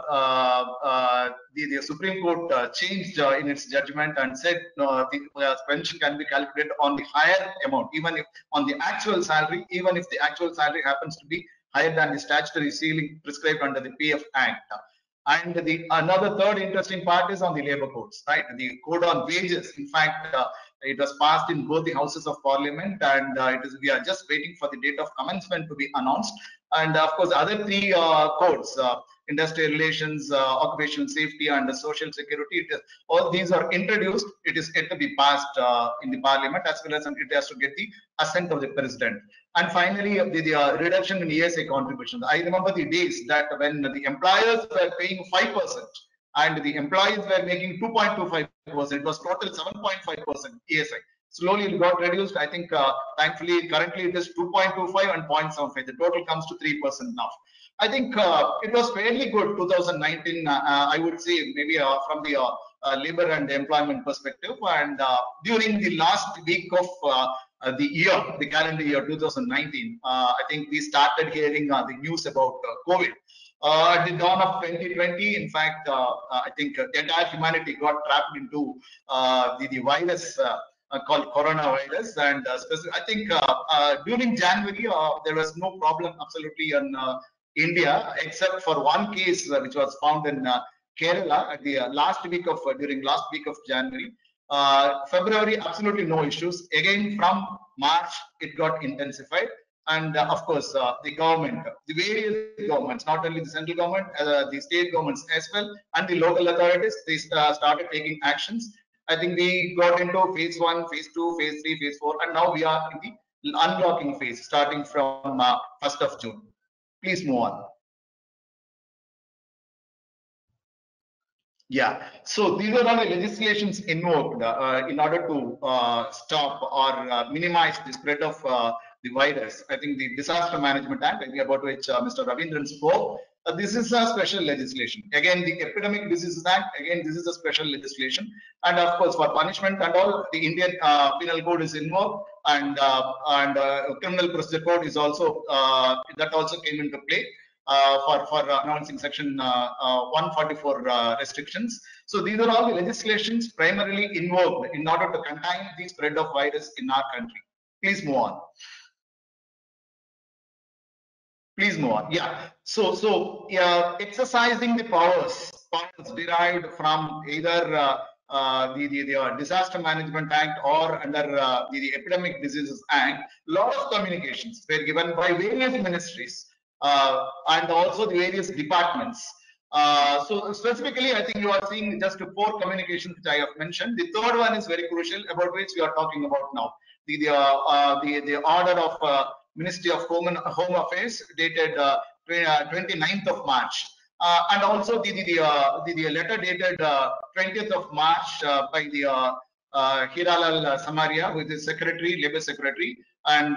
the Supreme Court changed in its judgment and said no, the pension can be calculated on the higher amount, even if on the actual salary, even if the actual salary happens to be higher than the statutory ceiling prescribed under the PF Act. And another third interesting part is on the labor codes, right? The code on wages. In fact, it was passed in both the houses of parliament, and we are just waiting for the date of commencement to be announced. And of course, other three codes, industrial relations, occupational safety, and social security, all these are introduced. It is yet to be passed in the parliament, as well as it has to get the assent of the president. And finally, the reduction in ESI contributions. I remember the days that when the employers were paying 5% and the employees were making 2.25%, it was total 7.5% ESI. Slowly it got reduced. I think thankfully currently it is 2.25 and 0.75. The total comes to 3% now. I think it was fairly good 2019. I would say maybe from the labor and employment perspective. And during the last week of the year, the calendar year 2019, I think we started hearing the news about COVID. At the dawn of 2020, in fact, I think the entire humanity got trapped into the virus called coronavirus. And I think during January, there was no problem absolutely in India, except for one case which was found in Kerala at the during last week of January. February, absolutely no issues. Again, from March, it got intensified. And of course, the government, the various governments, not only the central government, the state governments as well, and the local authorities, they started taking actions. I think we got into phase 1, phase 2, phase 3, phase 4, and now we are in the unlocking phase, starting from 1st of June. Please move on. Yeah, so these are all the legislations invoked in order to stop or minimize the spread of the virus. I think the Disaster Management Act, about which Mr. Ravindran spoke, this is a special legislation. Again, the Epidemic Diseases Act, again, this is a special legislation. And of course, for punishment and all, the Indian Penal Code is invoked, and Criminal Procedure Code is also, that also came into play. For announcing section 144 restrictions. So these are all the legislations primarily invoked in order to contain the spread of virus in our country. Please move on. Please move on. Yeah. So exercising the powers derived from either the Disaster Management Act or under the Epidemic Diseases Act, lot of communications were given by various ministries. And also the various departments. So specifically, I think you are seeing just 4 communications which I have mentioned. The third one is very crucial, about which we are talking about now. The order of Ministry of Home Affairs dated 29th of March. And also the letter dated 20th of March by the Hiralal Samaria, who is the secretary, labor secretary, and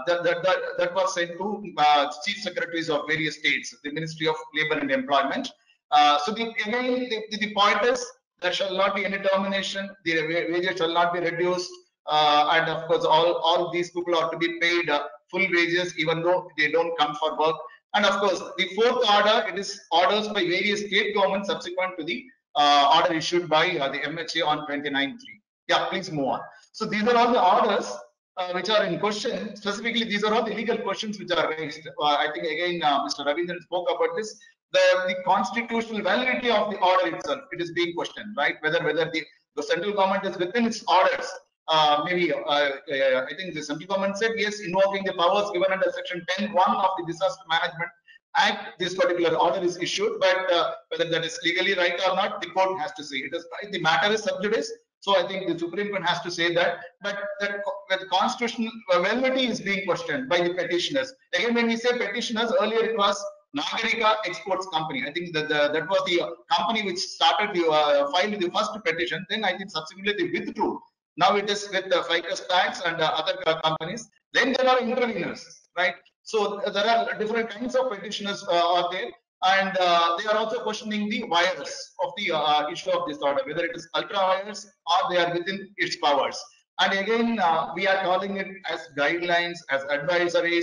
that was sent to chief secretaries of various states, the Ministry of Labor and Employment. So the point is, there shall not be any termination, the wages shall not be reduced, and of course all these people are to be paid full wages even though they don't come for work. And of course, the 4th order, it is orders by various state governments subsequent to the order issued by the MHA on 29/3. Yeah, please move on. So these are all the orders which are in question. Specifically, these are all the legal questions which are raised. I think again, Mr. Ravindran spoke about this. The constitutional validity of the order itself, it is being questioned, right? Whether the central government is within its orders. Maybe I think the central government said yes, invoking the powers given under section 10(1) of the Disaster Management Act, this particular order is issued, but whether that is legally right or not, the court has to say. It is the matter is sub judice. So I think the Supreme Court has to say that, but that constitutional validity is being questioned by the petitioners. Again, when we say petitioners, earlier it was Nagarika Exports Company. I think that was the company which started the filed the first petition. Then I think subsequently they withdrew. Now it is with the Ficus Tax and other companies. Then there are interveners, right? So there are different kinds of petitioners are there. And they are also questioning the wires of the issue of this order, whether it is ultra wires or they are within its powers. And again, we are calling it as guidelines, as advisories,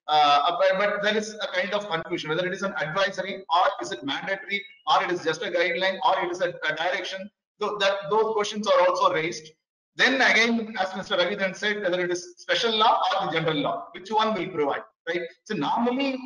but there is a kind of confusion whether it is an advisory or is it mandatory or it is just a guideline or it is a direction. So those questions are also raised. Then again, as Mr. Ravindran said, whether it is special law or the general law, which one will provide, right? So normally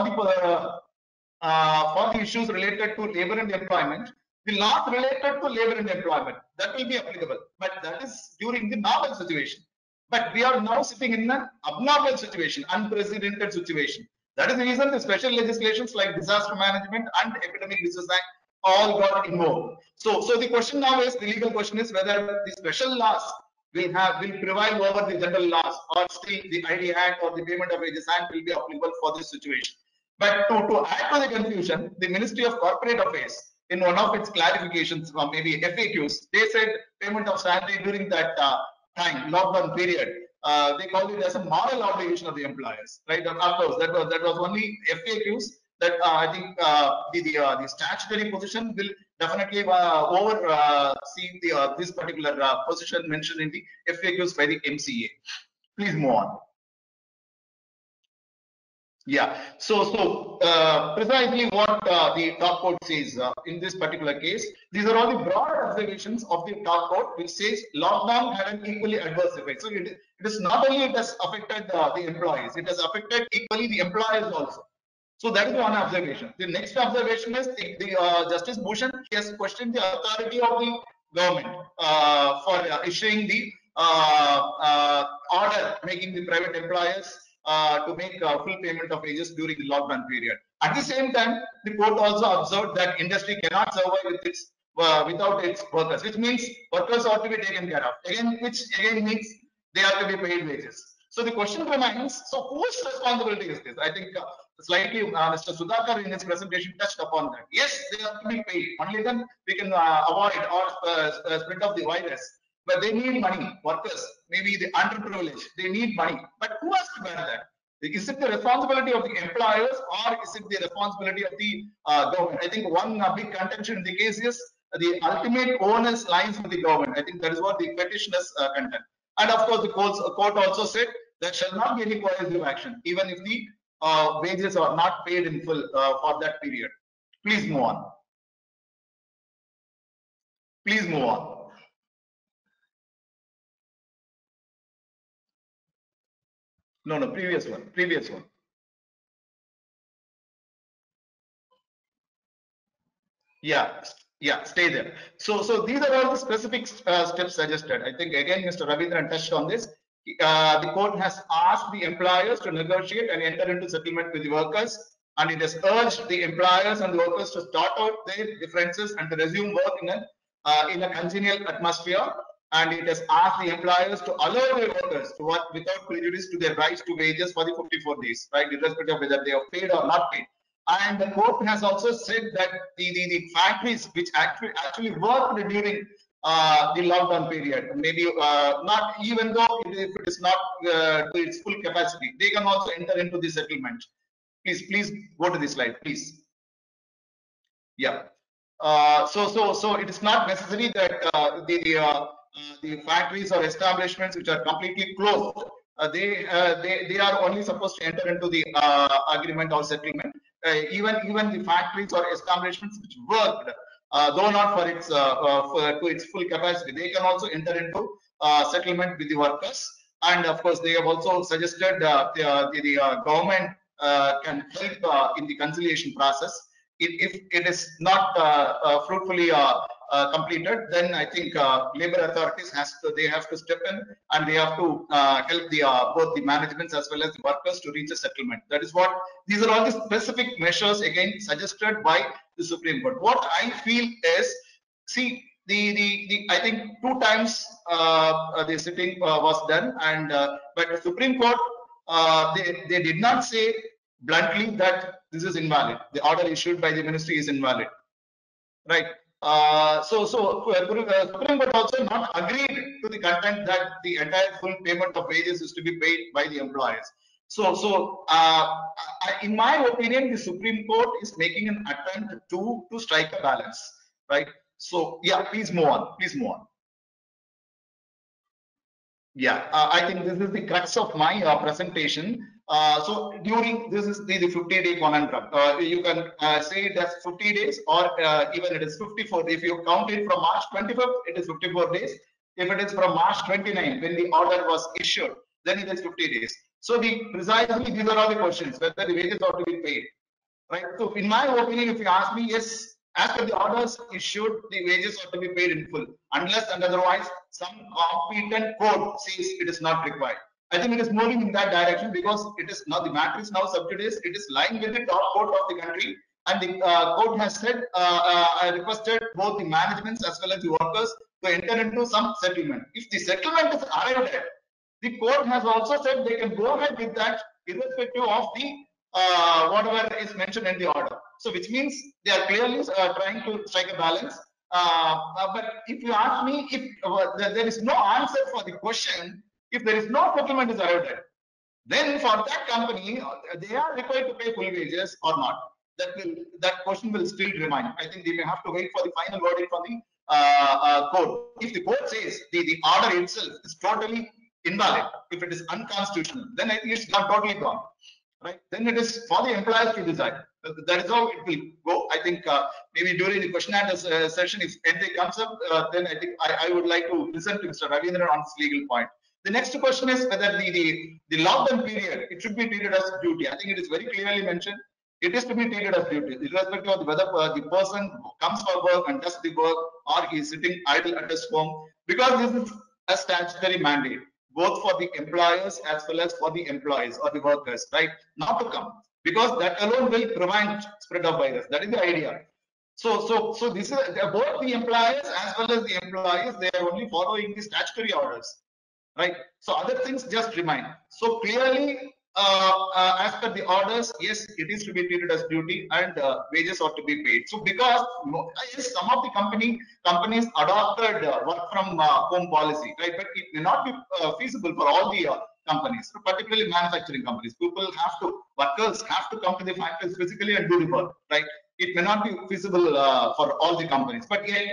for the issues related to labor and employment, the law related to labor and employment, that will be applicable, but that is during the normal situation. But we are now sitting in an abnormal situation, unprecedented situation. That is the reason the special legislations like Disaster Management and Epidemic Disease Act all got involved. So the question now is, the legal question is whether the special laws will prevail over the general laws, or still the ID Act or the Payment of Wages Act will be applicable for this situation. But to add to the confusion, the Ministry of Corporate Affairs, in one of its clarifications, or maybe FAQs, they said payment of salary during that time, lockdown period, they called it as a moral obligation of the employers, right? Of course, that was only FAQs. That I think the statutory position will definitely see this particular position mentioned in the FAQs by the MCA. Please move on. Yeah, so precisely what the top court says in this particular case, these are all the broad observations of the top court, which says lockdown had an equally adverse effect. So it is not only it has affected the employees, it has affected equally the employers also. So that is one observation. The next observation is the Justice Bhushan, he has questioned the authority of the government for issuing the order making the private employers to make full payment of wages during the lockdown period. At the same time, the court also observed that industry cannot survive with its without its workers, which means workers ought to be taken care of. Which again means they have to be paid wages. So the question remains: so whose responsibility is this? I think slightly Mr. Sudhakar in his presentation touched upon that. Yes, they have to be paid. Only then we can avoid or spread of the virus. But they need money. Workers, maybe the underprivileged, they need money. But who has to bear that? Is it the responsibility of the employers, or is it the responsibility of the government? I think one big contention in the case is the ultimate onus lies with the government. I think that is what the petitioners contend. And of course, the court also said there shall not be any coercive action, even if the wages are not paid in full for that period. Please move on. Please move on. No, previous one. Yeah, stay there. So these are all the specific steps suggested. I think again, Mr. Ravindran touched on this. The court has asked the employers to negotiate and enter into settlement with the workers, and it has urged the employers and the workers to sort out their differences and to resume work in a congenial atmosphere. And it has asked the employers to allow their workers to work without prejudice to their rights to wages for the 54 days, right, irrespective of whether they are paid or not paid. And the court has also said that the factories which actually worked during the lockdown period, maybe not, even though if it is not to its full capacity, they can also enter into the settlement. Please go to this slide, please. Yeah. So it is not necessary that the factories or establishments which are completely closed, they are only supposed to enter into the agreement or settlement. Even the factories or establishments which worked, though not for its to its full capacity, they can also enter into settlement with the workers. And of course, they have also suggested the government can help in the conciliation process. If it is not fruitfully completed, then I think labor authorities have to step in, and they have to help both the managements as well as the workers to reach a settlement. That is what these are all the specific measures again suggested by the Supreme Court. What I feel is, see, I think 2 times the sitting was done, and but the Supreme Court they did not say bluntly that this is invalid. The order issued by the ministry is invalid, right? So Supreme Court also not agreed to the content that the entire full payment of wages is to be paid by the employers. So in my opinion, the Supreme Court is making an attempt to strike a balance, right? So yeah, please move on. Yeah, I think this is the crux of my presentation. So during this is the 50-day conundrum. You can say it as 50 days, or even it is 54. If you count it from March 25th, it is 54 days. If it is from March 29th, when the order was issued, then it is 50 days. So precisely these are all the questions, whether the wages ought to be paid, right? So in my opinion, if you ask me, yes, as per the orders issued, the wages ought to be paid in full, unless and otherwise some competent court says it is not required. I think it is moving in that direction because it is now the matter is now sub judice. It is lying with the top court of the country, and the court has said, I requested both the managements as well as the workers to enter into some settlement. If the settlement is arrived at, the court has also said they can go ahead with that irrespective of the whatever is mentioned in the order. So which means they are clearly trying to strike a balance. But if you ask me, if there is no answer for the question, if there is no settlement is arrived at, then for that company, they are required to pay full wages or not. That question will still remain. I think they may have to wait for the final verdict from the court. If the court says the order itself is totally invalid, if it is unconstitutional, then I think it's gone totally gone. Right? Then it is for the employers to decide. That is how it will go. I think maybe during the question and answer session, if anything comes up, then I think I would like to listen to Mr. Ravindran on this legal point. The next question is whether the lockdown period, it should be treated as duty. I think it is very clearly mentioned. It is to be treated as duty, irrespective of whether the person comes for work and does the work or he is sitting idle at his home, because this is a statutory mandate, both for the employers as well as for the employees or the workers, right? Not to come, because that alone will prevent spread of virus. That is the idea. So this is both the employers as well as the employees. They are only following the statutory orders, right? So other things just remain. So clearly, as per the orders, yes, it is to be treated as duty, and wages are to be paid. So because yes, some of the companies adopted work from home policy, right? But it may not be feasible for all the companies, particularly manufacturing companies. Workers have to come to the factories physically and do the work, right? It may not be feasible for all the companies, but yet,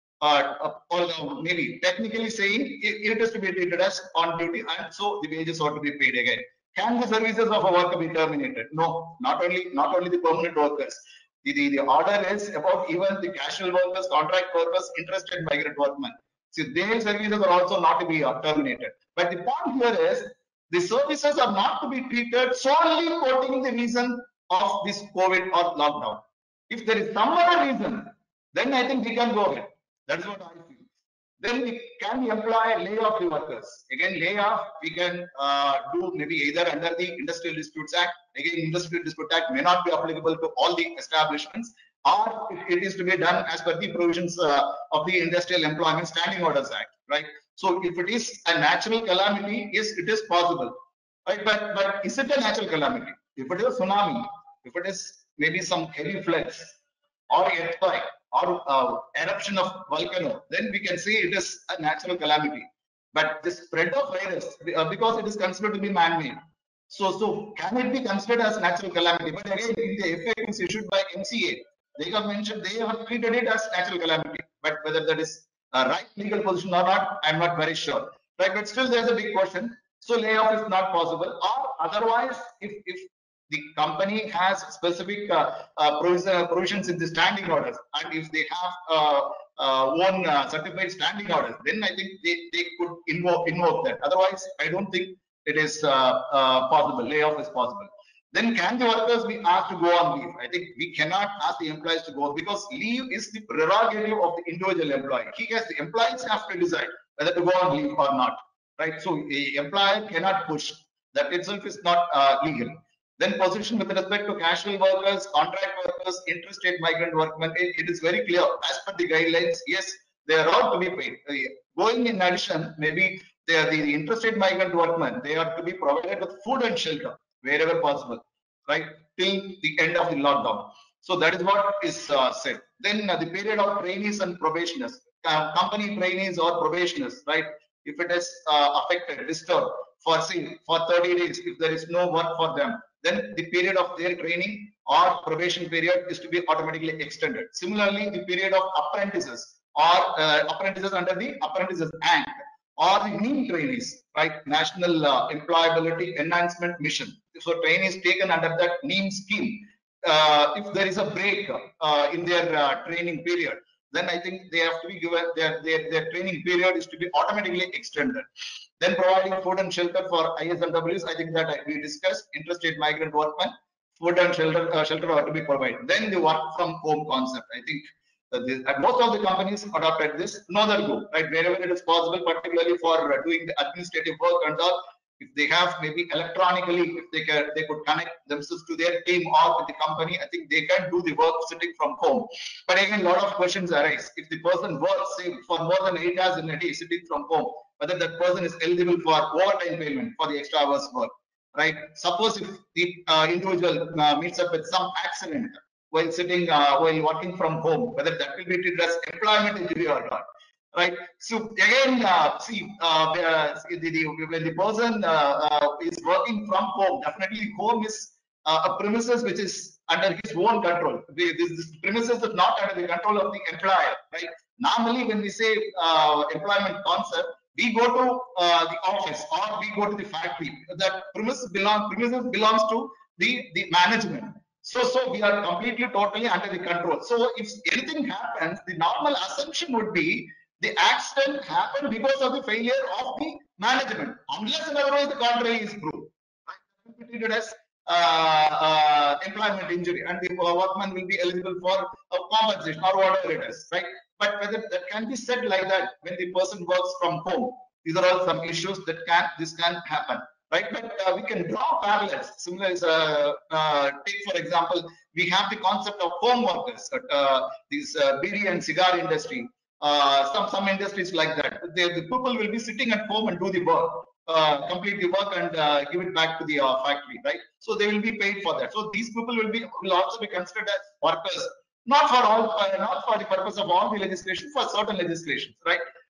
or maybe technically saying it is to be treated as on duty, and so the wages ought to be paid again. Can the services of a worker be terminated? No, not only the permanent workers. The order is about even the casual workers, contract workers, interested migrant workmen. See, their services are also not to be terminated. But the point here is the services are not to be treated solely quoting the reason of this COVID or lockdown. If there is some other reason, then I think we can go ahead. That is what I feel. Then we can employ layoff the workers. Again, layoff we can do maybe either under the Industrial Disputes Act. Again, Industrial Dispute Act may not be applicable to all the establishments, or it is to be done as per the provisions of the Industrial Employment Standing Orders Act, right? So if it is a natural calamity, yes, it is possible, right? But is it a natural calamity? If it is a tsunami, if it is maybe some heavy floods or earthquake or eruption of volcano, then we can say it is a natural calamity. But the spread of virus, because it is considered to be man-made, so can it be considered as natural calamity? But again, in the FAQs issued by MCA, they have mentioned, they have treated it as natural calamity. But whether that is a right legal position or not, I'm not very sure. Right? But still, there's a big question. So layoff is not possible, or otherwise, if the company has specific provisions in the standing orders, and if they have own certified standing orders, then I think they could invoke that. Otherwise, I don't think it is possible. Layoff is possible. Then can the workers be asked to go on leave? I think we cannot ask the employees to go, because leave is the prerogative of the individual employee. The employees have to decide whether to go on leave or not, right? So the employer cannot push. That itself is not legal. Then position with respect to casual workers, contract workers, interstate migrant workmen, it is very clear as per the guidelines. Yes, they are all to be paid. Going in addition, maybe they are the interstate migrant workmen, they are to be provided with food and shelter wherever possible, right, till the end of the lockdown. So that is what is said. Then the period of trainees and probationers, company trainees or probationers, right? If it is affected, disturbed for 30 days, if there is no work for them, then the period of their training or probation period is to be automatically extended. Similarly, the period of apprentices or apprentices under the Apprentices Act, or the NEEM trainees, right? National Employability Enhancement Mission. So trainees taken under that NEEM scheme, if there is a break in their training period, then I think they have to be given their training period is to be automatically extended. Then providing food and shelter for ISMWs, I think that we discussed. Interstate migrant workmen, food and shelter are to be provided. Then the work from home concept, I think most of the companies adopted this. No other go, right? Wherever it is possible, particularly for doing the administrative work and all, If they have maybe electronically, if they could connect themselves to their team or with the company, I think they can do the work sitting from home. But again, a lot of questions arise. If the person works, say, for more than 8 hours in a day sitting from home, whether that person is eligible for overtime payment for the extra hours work, right? Suppose if the individual meets up with some accident while sitting, while working from home, whether that will be treated as employment injury or not, right? So again, when the person is working from home, definitely home is a premises which is under his own control. This premises is not under the control of the employer, right? Normally, when we say employment concept, we go to the office or we go to the factory. That premises belongs to the management. So we are completely totally under the control. So if anything happens, the normal assumption would be the accident happened because of the failure of the management, unless and otherwise the contrary is proved. Right? It will be treated as employment injury, and the workman will be eligible for compensation or whatever it is, right? But whether that can be said like that when the person works from home, these are all some issues that this can happen, right? But we can draw parallels. Similar is take for example, we have the concept of home workers at this beer and cigar industry. Some industries like that. The people will be sitting at home and do the work, complete the work and give it back to the factory, right? So they will be paid for that. So these people will also be considered as workers, not for all, not for the purpose of all the legislation, for certain legislations, right?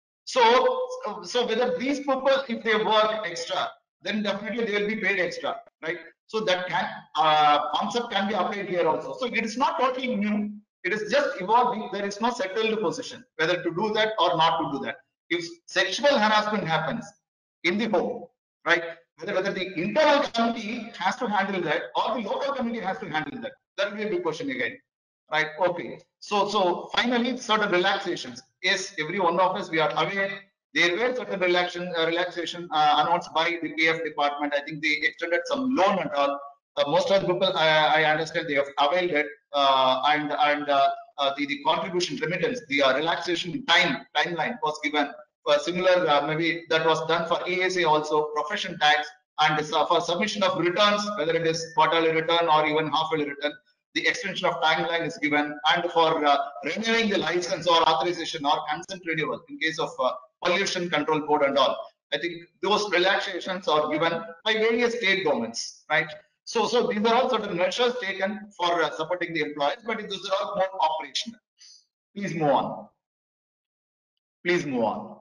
So whether these people, if they work extra, then definitely they will be paid extra, right? So that concept can be applied here also. So it is not totally new. It is just evolving. There is no settled position whether to do that or not to do that. If sexual harassment happens in the home, right? Whether the internal committee has to handle that or the local committee has to handle that. That will be a big question again, right? Okay. So finally, certain relaxations. Yes, every one of us, we are aware there were certain relaxation announced by the PF department. I think they extended some loan and all. Most of the people, I understand, they have availed it, and the contribution remittance, the relaxation timeline was given. Similar, maybe that was done for ESA also, profession tax, and for submission of returns, whether it is quarterly return or even half-yearly return, the extension of timeline is given, and for renewing the license or authorization or consent renewal in case of pollution control board and all. I think those relaxations are given by various state governments, right? So these are all certain measures taken for supporting the employees, but those are all more operational. Please move on. Please move on.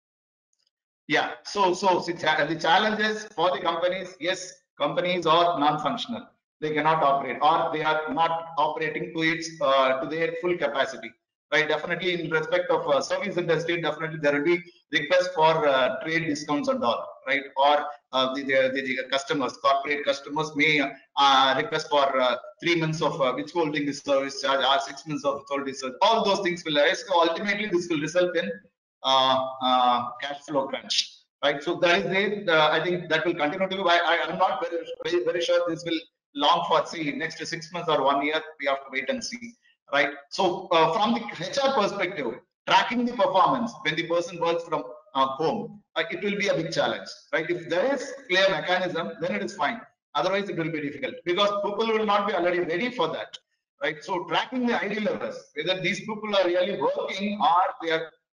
Yeah. So the challenges for the companies, yes, companies are non-functional. They cannot operate, or they are not operating to their full capacity. Right, definitely in respect of service industry, definitely there will be requests for trade discounts and all, right? Or the customers, corporate customers may request for 3 months of withholding the service charge or 6 months of withholding service. All those things will arise. So ultimately, this will result in cash flow crunch, right? So that is there. I think that will continue to be. I am not very sure this will long for, see, next 6 months or 1 year. We have to wait and see. Right. So from the HR perspective, tracking the performance when the person works from home, it will be a big challenge. Right. If there is clear mechanism, then it is fine. Otherwise, it will be difficult because people will not be already ready for that. Right. So tracking the idle levels, whether these people are really working or they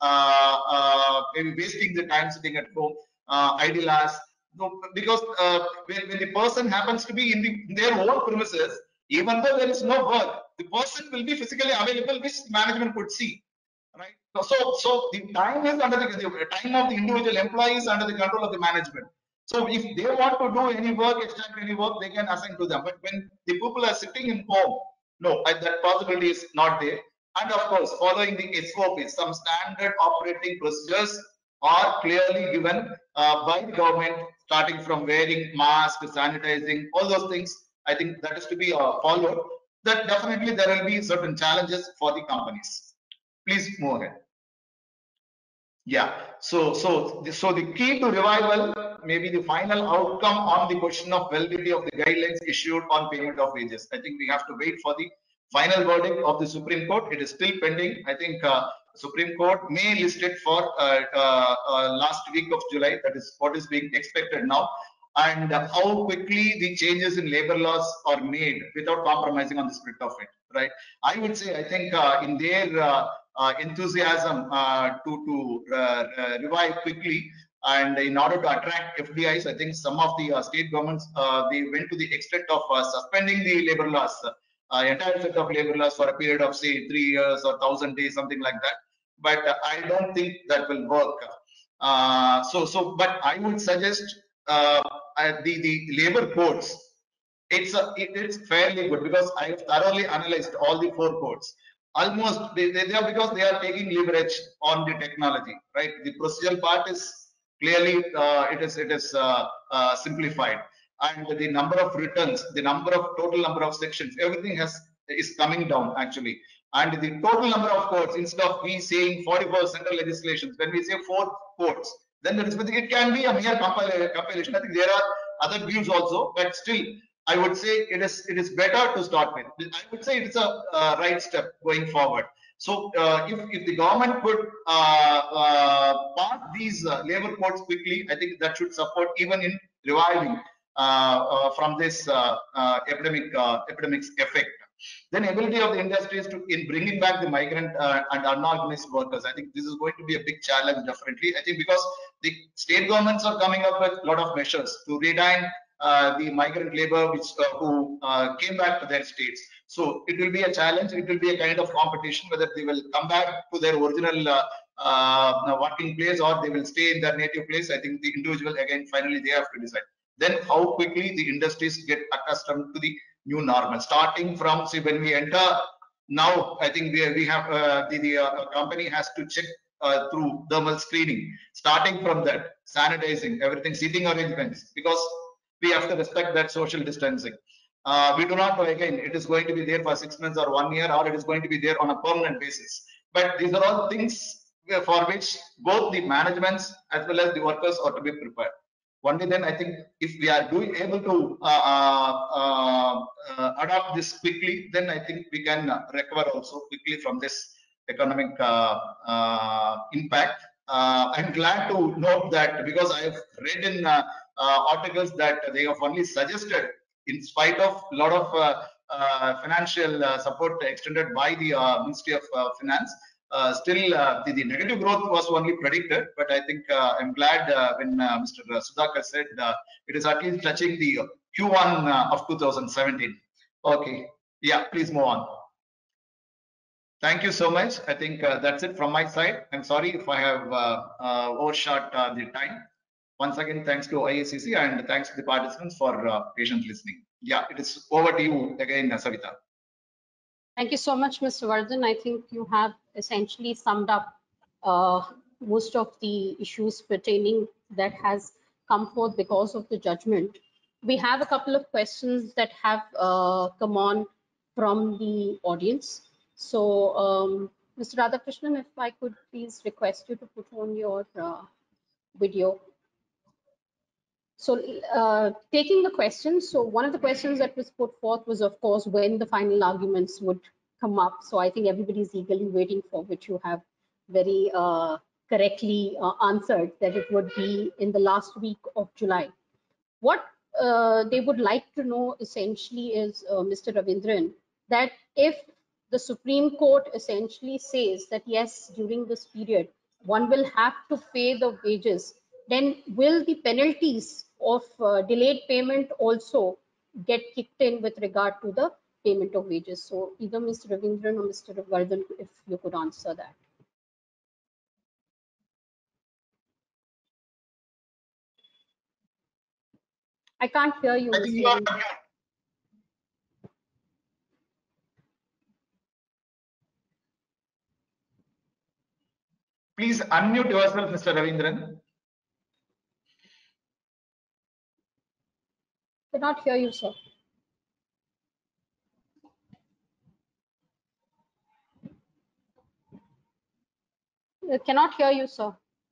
are maybe wasting the time sitting at home, idle hours. No, because when the person happens to be in their own premises, even though there is no work, the person will be physically available, which management could see, right? So the time is under the time of the individual employee is under the control of the management. So if they want to do any work, extract any work, they can assign to them. But when the people are sitting in home, no, that possibility is not there. And of course, following the SOPs, some standard operating procedures are clearly given by the government, starting from wearing mask, sanitizing, all those things. I think that is to be followed. That definitely there will be certain challenges for the companies. Please move ahead. Yeah. So the key to revival, maybe the final outcome on the question of validity of the guidelines issued on payment of wages. I think we have to wait for the final verdict of the Supreme Court. It is still pending. I think Supreme Court may list it for last week of July. That is what is being expected now. and how quickly the changes in labor laws are made without compromising on the spirit of it, right? I would say, I think in their enthusiasm to revive quickly, and in order to attract FDIs, I think some of the state governments, they went to the extent of suspending the labor laws, entire set of labor laws for a period of say 3 years or 1,000 days, something like that. But I don't think that will work. But I would suggest the labor codes. It's fairly good because I have thoroughly analyzed all the 4 codes. Almost they are, because they are taking leverage on the technology, right? The procedural part is clearly it is simplified, and the number of returns, the total number of sections, everything is coming down actually. And the total number of codes, instead of we saying 44 central legislations, when we say 4 codes, then it can be a mere compilation. I think there are other views also, but still I would say it is better to start with. I would say it's a right step going forward. So if the government could pass these labor codes quickly, I think that should support even in reviving from this epidemic's effect. Then ability of the industries in bringing back the migrant and unorganized workers. I think this is going to be a big challenge, definitely. I think because the state governments are coming up with a lot of measures to retain the migrant labor who came back to their states. So it will be a challenge. It will be a kind of competition whether they will come back to their original working place or they will stay in their native place. I think the individual, again, finally they have to decide. Then how quickly the industries get accustomed to the new normal, starting from, say, when we enter now, I think we have the company has to check through thermal screening, starting from that, sanitizing everything, seating arrangements, because we have to respect that social distancing. We do not know, again, it is going to be there for 6 months or 1 year, or it is going to be there on a permanent basis. But these are all things for which both the managements as well as the workers are to be prepared. Only then, I think, if we are able to adopt this quickly, then I think we can recover also quickly from this economic impact. I'm glad to note that, because I have read in articles that they have only suggested, in spite of a lot of financial support extended by the Ministry of Finance, still the negative growth was only predicted. But I think I'm glad when Mr. Sudhakar said it is at least touching the Q1 of 2017. Okay, yeah, please move on. Thank you so much. I think that's it from my side. I'm sorry if I have overshot the time. Once again, thanks to IACC and thanks to the participants for patient listening. Yeah, it is over to you again, Savita. Thank you so much, Mr. Vardhan. I think you have essentially summed up most of the issues pertaining that has come forth because of the judgment. We have a couple of questions that have come on from the audience. So, Mr. Radhakrishnan, if I could please request you to put on your video. So taking the questions, so one of the questions that was put forth was, of course, when the final arguments would come up. So I think everybody's eagerly waiting for, which you have very correctly answered, that it would be in the last week of July. What they would like to know essentially is, Mr. Ravindran, that if the Supreme Court essentially says that yes, during this period, one will have to pay the wages, then will the penalties of delayed payment also get kicked in with regard to the payment of wages? So either Mr. Ravindran or Mr. Vardhan, if you could answer that. I can't hear you, Mr. Ravindran. Please unmute yourself, Mr. Ravindran. Cannot hear you, sir. Cannot hear you, sir.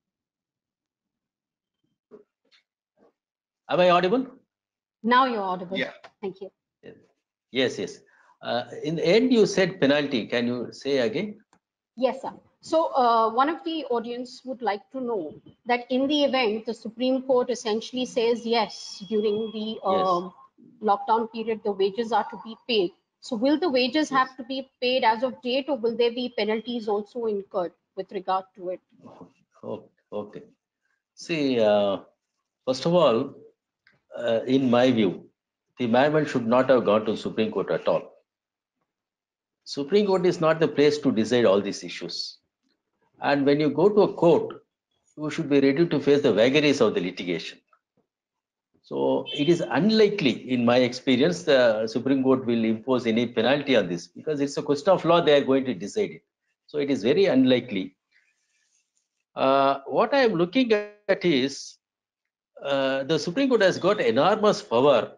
Am I audible? Now you're audible. Yeah. Thank you. Yes, yes. In the end, you said penalty. Can you say again? Yes, sir. So one of the audience would like to know that in the event the Supreme Court essentially says yes, during the Yes. lockdown period, the wages are to be paid. So will the wages Yes. have to be paid as of date, or will there be penalties also incurred with regard to it? Okay. See, first of all, in my view, the management should not have gone to Supreme Court at all. Supreme Court is not the place to decide all these issues. And when you go to a court, you should be ready to face the vagaries of the litigation. So it is unlikely, in my experience, the Supreme Court will impose any penalty on this, because it's a question of law, they are going to decide it. So it is very unlikely. What I am looking at is, the Supreme Court has got enormous power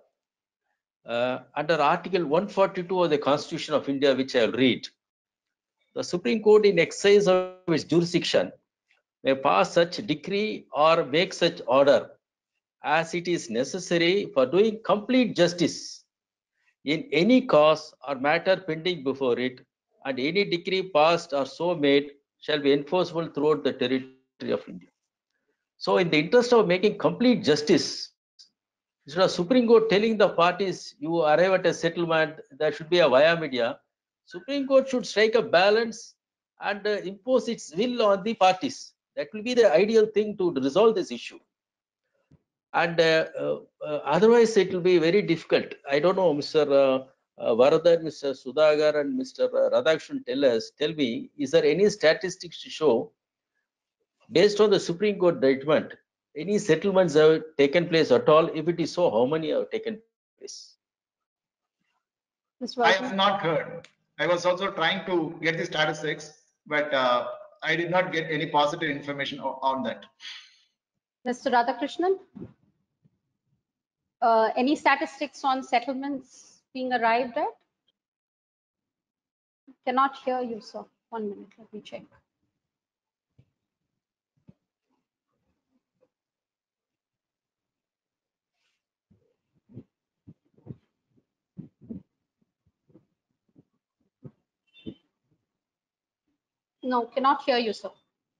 under Article 142 of the Constitution of India, which I will read. The Supreme Court, in exercise of its jurisdiction, may pass such decree or make such order as it is necessary for doing complete justice in any cause or matter pending before it, and any decree passed or so made shall be enforceable throughout the territory of India. So in the interest of making complete justice, instead of Supreme Court telling the parties, you arrive at a settlement, there should be a via media, Supreme Court should strike a balance and impose its will on the parties. That will be the ideal thing to resolve this issue. And otherwise, it will be very difficult. I don't know, Mr. Varadhan, Mr. Sudhagar, and Mr. Radhakrishnan tell me, is there any statistics to show, based on the Supreme Court judgment, any settlements have taken place at all? If it is so, how many have taken place? Mr. I Varadhan? have not heard. I was also trying to get the statistics, but I did not get any positive information on that. Mr. Radhakrishnan? Any statistics on settlements being arrived at? Cannot hear you, sir. 1 minute, let me check. No, cannot hear you, sir.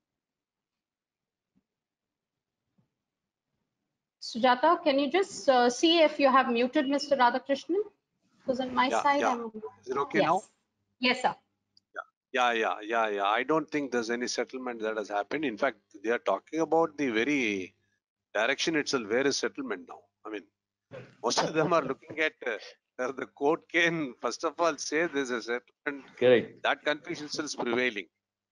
Sujata, can you just see if you have muted Mr. Radhakrishnan? Because on my side, Yeah. I'm. Is it okay Yes. now? Yes, sir. Yeah. I don't think there's any settlement that has happened. In fact, they are talking about the very direction itself. Where is settlement now? I mean, most of them are looking at where the court can, first of all, say there's a settlement. Correct. That confusion still is prevailing.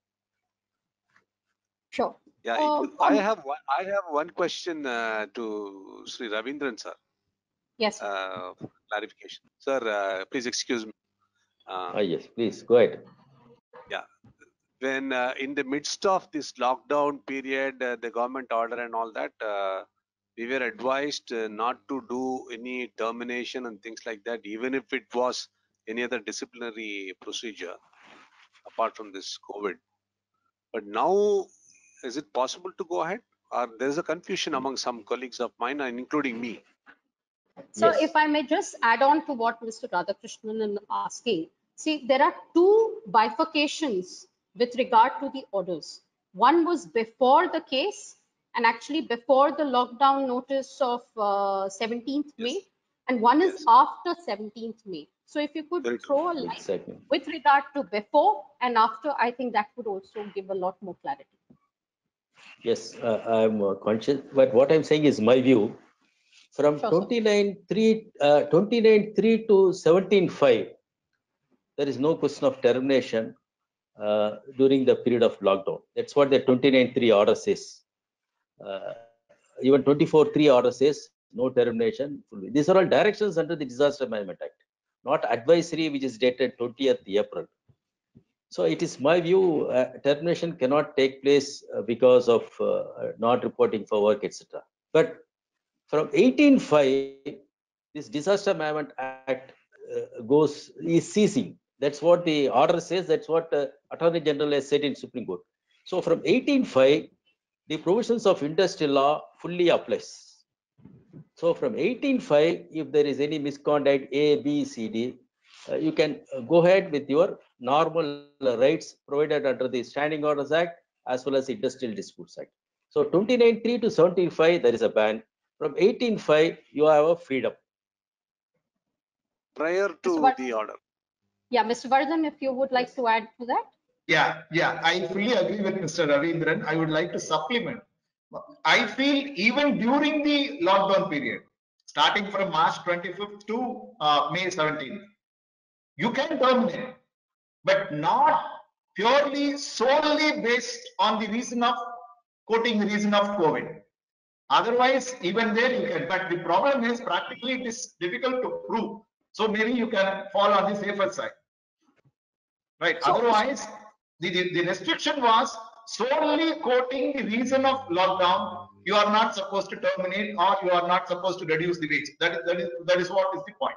Sure. Yeah, I have one question to Sri Ravindran sir. Yes, sir. Clarification, sir. Please excuse me. Yes, please go ahead. When in the midst of this lockdown period, the government order and all that, we were advised not to do any termination and things like that, even if it was any other disciplinary procedure apart from this COVID. But now, is it possible to go ahead? Or there's a confusion among some colleagues of mine, and including me. So Yes. if I may just add on to what Mr. Radhakrishnan is asking, see, there are two bifurcations with regard to the orders. One was before the case, and actually before the lockdown notice of 17th May, and one is Yes. after 17th May. So if you could Very throw a light Exactly. with regard to before and after, I think that would also give a lot more clarity. Yes, I'm conscious, but what I'm saying is my view. From Sure, sir. 29/3 to 17/5, there is no question of termination during the period of lockdown. That's what the 29/3 order says. Even 24/3 order says no termination. These are all directions under the Disaster Management Act, not advisory, which is dated 20th April. So it is my view, termination cannot take place because of not reporting for work, etc. But from 18/5, this Disaster Management Act is ceasing. That's what the order says. That's what Attorney General has said in Supreme Court. So from 18/5, the provisions of industrial law fully applies. So from 18/5, if there is any misconduct A, B, C, D, you can go ahead with your normal rights provided under the Standing Orders Act as well as Industrial Disputes Act. So 29.3 to 17.5, there is a ban. From 18.5, you have a freedom. Prior Mr. to Vardhan? the order. Yeah, Mr. Vardhan, if you would like to add to that. Yeah, I fully agree with Mr. Ravindran. I would like to supplement. I feel even during the lockdown period, starting from March 25th to May 17th, you can terminate, but not purely solely based on the reason of quoting the reason of COVID. Otherwise, even there you can, but the problem is practically it is difficult to prove. So maybe you can fall on the safer side. Right. So- Otherwise, the restriction was solely quoting the reason of lockdown. You are not supposed to terminate or you are not supposed to reduce the wage. That is what is the point.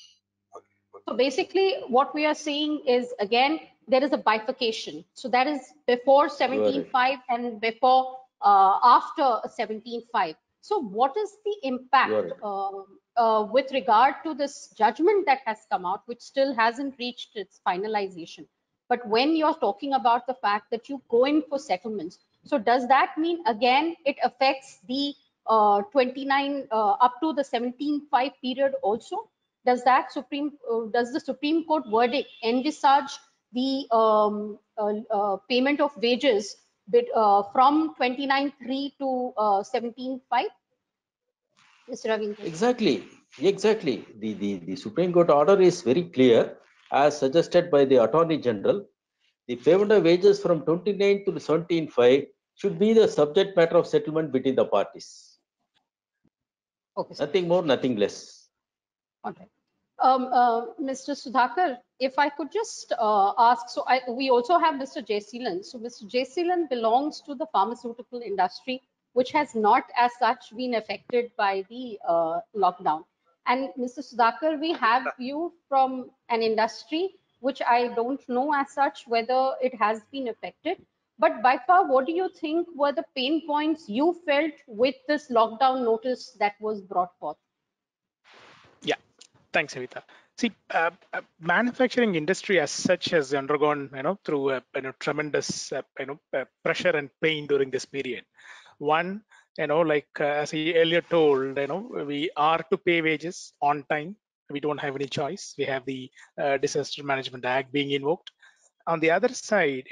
So basically, what we are seeing is, again, there is a bifurcation. So that is before 17.5 and before after 17.5. So what is the impact with regard to this judgment that has come out, which still hasn't reached its finalization? But when you're talking about the fact that you go in for settlements, so does that mean, again, it affects the 29 up to the 17.5 period also? Does that does the Supreme Court verdict envisage the payment of wages from 29.3 to 17.5? Mr. Ravindran. Exactly. The Supreme Court order is very clear, as suggested by the Attorney General. The payment of wages from 29 to 17.5 should be the subject matter of settlement between the parties. Okay, sir. Nothing more, nothing less. All right. Mr. Sudhakar, if I could just ask, so we also have Mr. Jayseelan. So Mr. Jayseelan belongs to the pharmaceutical industry, which has not as such been affected by the lockdown. And Mr. Sudhakar, we have you from an industry which I don't know as such whether it has been affected. But by far, what do you think were the pain points you felt with this lockdown notice that was brought forth? Yeah, thanks, Evita. See, manufacturing industry as such has undergone, through tremendous, pressure and pain during this period. One, as he earlier told, we are to pay wages on time. We don't have any choice. We have the Disaster Management Act being invoked. On the other side,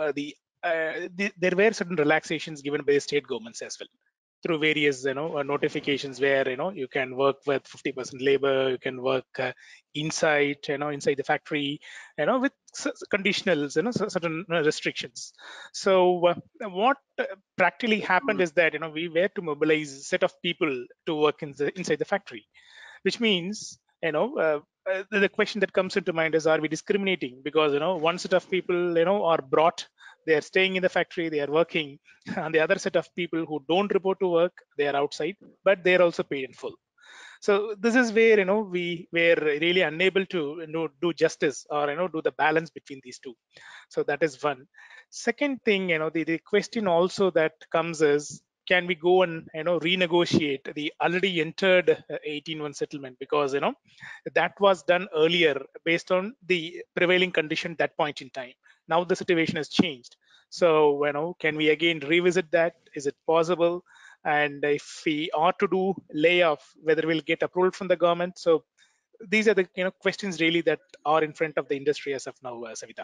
there were certain relaxations given by the state governments as well, through various notifications where you can work with 50% labor, you can work inside the factory, with conditionals, certain restrictions. So what practically happened is that we were to mobilize a set of people to work inside the factory, which means the question that comes into mind is, are we discriminating? Because one set of people are brought, they are staying in the factory, they are working, and the other set of people who don't report to work, they are outside, but they are also paid in full. So this is where we were really unable to do justice or do the balance between these two. So that is one. Second thing, the question also that comes is, can we go and renegotiate the already entered 18-1 settlement? Because that was done earlier based on the prevailing condition at that point in time. Now the situation has changed. So can we again revisit that? Is it possible? And if we are to do layoff, whether we'll get approval from the government. So these are the questions really that are in front of the industry as of now, Savita.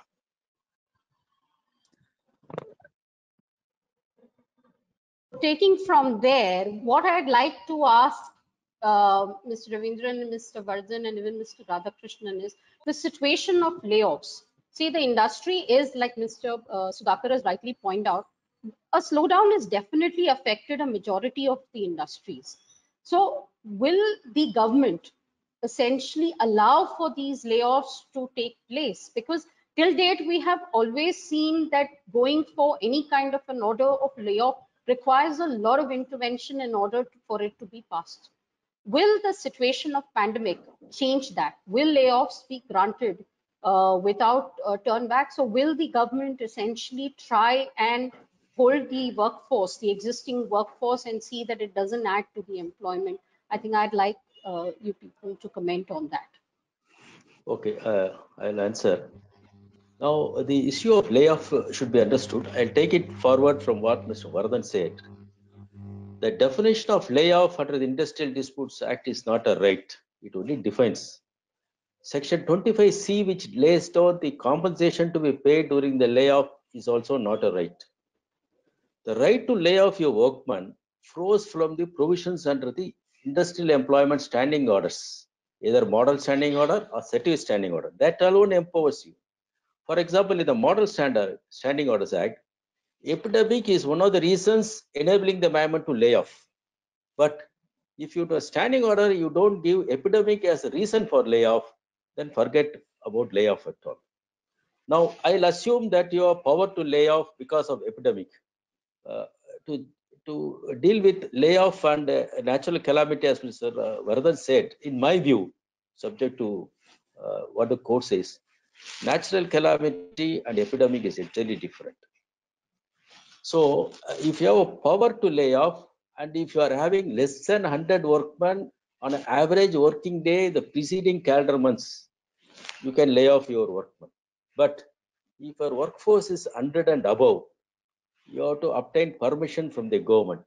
Taking from there, what I'd like to ask Mr. Ravindran, Mr. Vardhan, and even Mr. Radhakrishnan is the situation of layoffs. See, the industry is, like Mr. Sudhakar has rightly pointed out, a slowdown has definitely affected a majority of the industries. So will the government essentially allow for these layoffs to take place? Because till date, we have always seen that going for any kind of an order of layoff requires a lot of intervention in order for it to be passed. Will the situation of pandemic change that? Will layoffs be granted without turn back? So will the government essentially try and hold the workforce, the existing workforce, and see that it doesn't add to the employment? I think I'd like you people to comment on that. Okay, I'll answer. Now, the issue of layoff should be understood. I'll take it forward from what Mr. Vardhan said. The definition of layoff under the Industrial Disputes Act is not a right. It only defines. Section 25C, which lays down the compensation to be paid during the layoff, is also not a right. The right to lay off your workman flows from the provisions under the Industrial Employment Standing Orders, either Model Standing Order or Certificate Standing Order. That alone empowers you. For example, in the Model Standing Orders Act, epidemic is one of the reasons enabling the management to lay off. But if you do a standing order, you don't give epidemic as a reason for layoff, then forget about layoff at all. Now, I'll assume that you have power to lay off because of epidemic. To deal with layoff and natural calamity, as Mr. Vardhan said, in my view, subject to what the court says, natural calamity and epidemic is entirely different. So if you have a power to lay off, and if you are having less than 100 workmen on an average working day, the preceding calendar months, you can lay off your workmen. But if your workforce is 100 and above, you have to obtain permission from the government.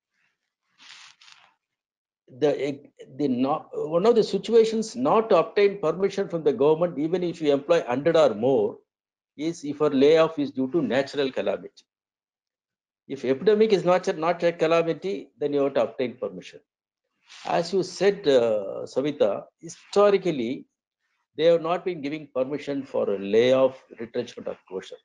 One of the situations not to obtain permission from the government, even if you employ 100 or more, is if your layoff is due to natural calamity. If epidemic is not a calamity, then you have to obtain permission. As you said, Savita, historically, they have not been giving permission for a layoff, retrenchment, or closure.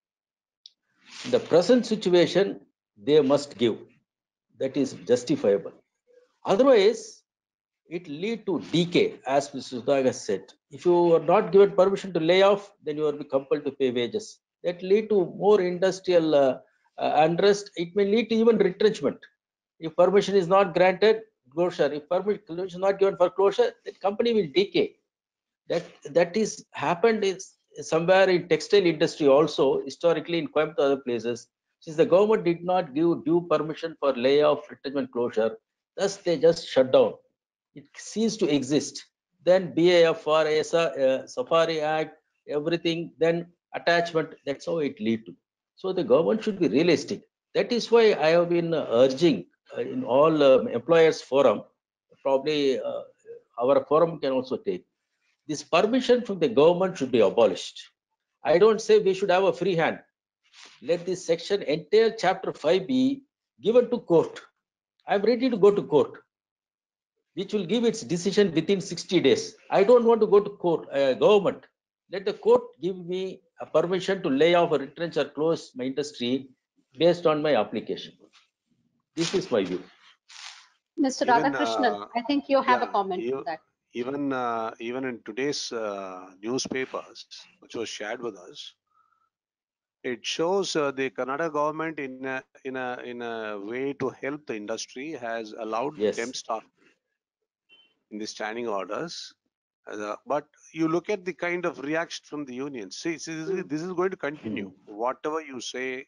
In the present situation, they must give. That is justifiable. Otherwise, it lead to decay, as Mr. Sudhakar said. If you are not given permission to lay off, then you will be compelled to pay wages. That lead to more industrial unrest. It may lead to even retrenchment. If permission is not granted, closure. If permission is not given for closure, the company will decay. That is happened is somewhere in textile industry also, historically in Coimbatore, other places. Since the government did not give due permission for layoff, retrenchment, closure, thus they just shut down. It ceased to exist. Then BAFR, Safari Act, everything, then attachment, that's how it lead to. So the government should be realistic. That is why I have been urging in all employers forum, probably our forum can also take. This permission from the government should be abolished. I don't say we should have a free hand. Let this section, entire chapter 5 be given to court. I'm ready to go to court, which will give its decision within 60 days. I don't want to go to court, government. Let the court give me a permission to lay off or retrench or close my industry based on my application. This is my view. Mr. Radhakrishnan, I think you have a comment on that. Even in today's newspapers, which was shared with us, it shows the Karnataka government in a way to help the industry has allowed temp staff in the standing orders. But you look at the kind of reaction from the unions. See, this is going to continue. Whatever you say,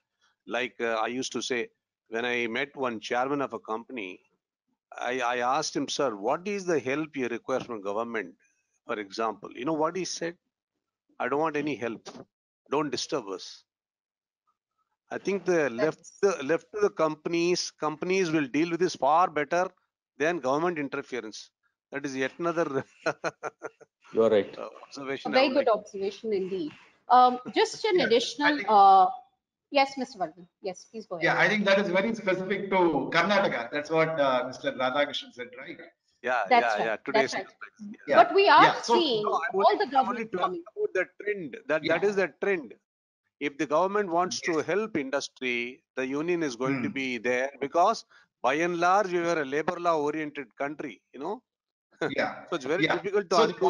I used to say, when I met one chairman of a company, I asked him, sir, what is the help you require from government? For example, you know what he said? I don't want any help. Don't disturb us. I think the left to the companies will deal with this far better than government interference. That is yet another You are right. A Observation. very good observation indeed. Just an additional, yes, Mr. Vardhan. Yes, please go ahead. Yeah, I think that is very specific to Karnataka. That's what Mr. Radhakrishnan said, right? Yeah. Today's right. But we are seeing all the government coming. About the trend. That is the trend. If the government wants to help industry, the union is going to be there, because by and large we are a labor law oriented country, you know. Yeah. So it's very difficult to so undo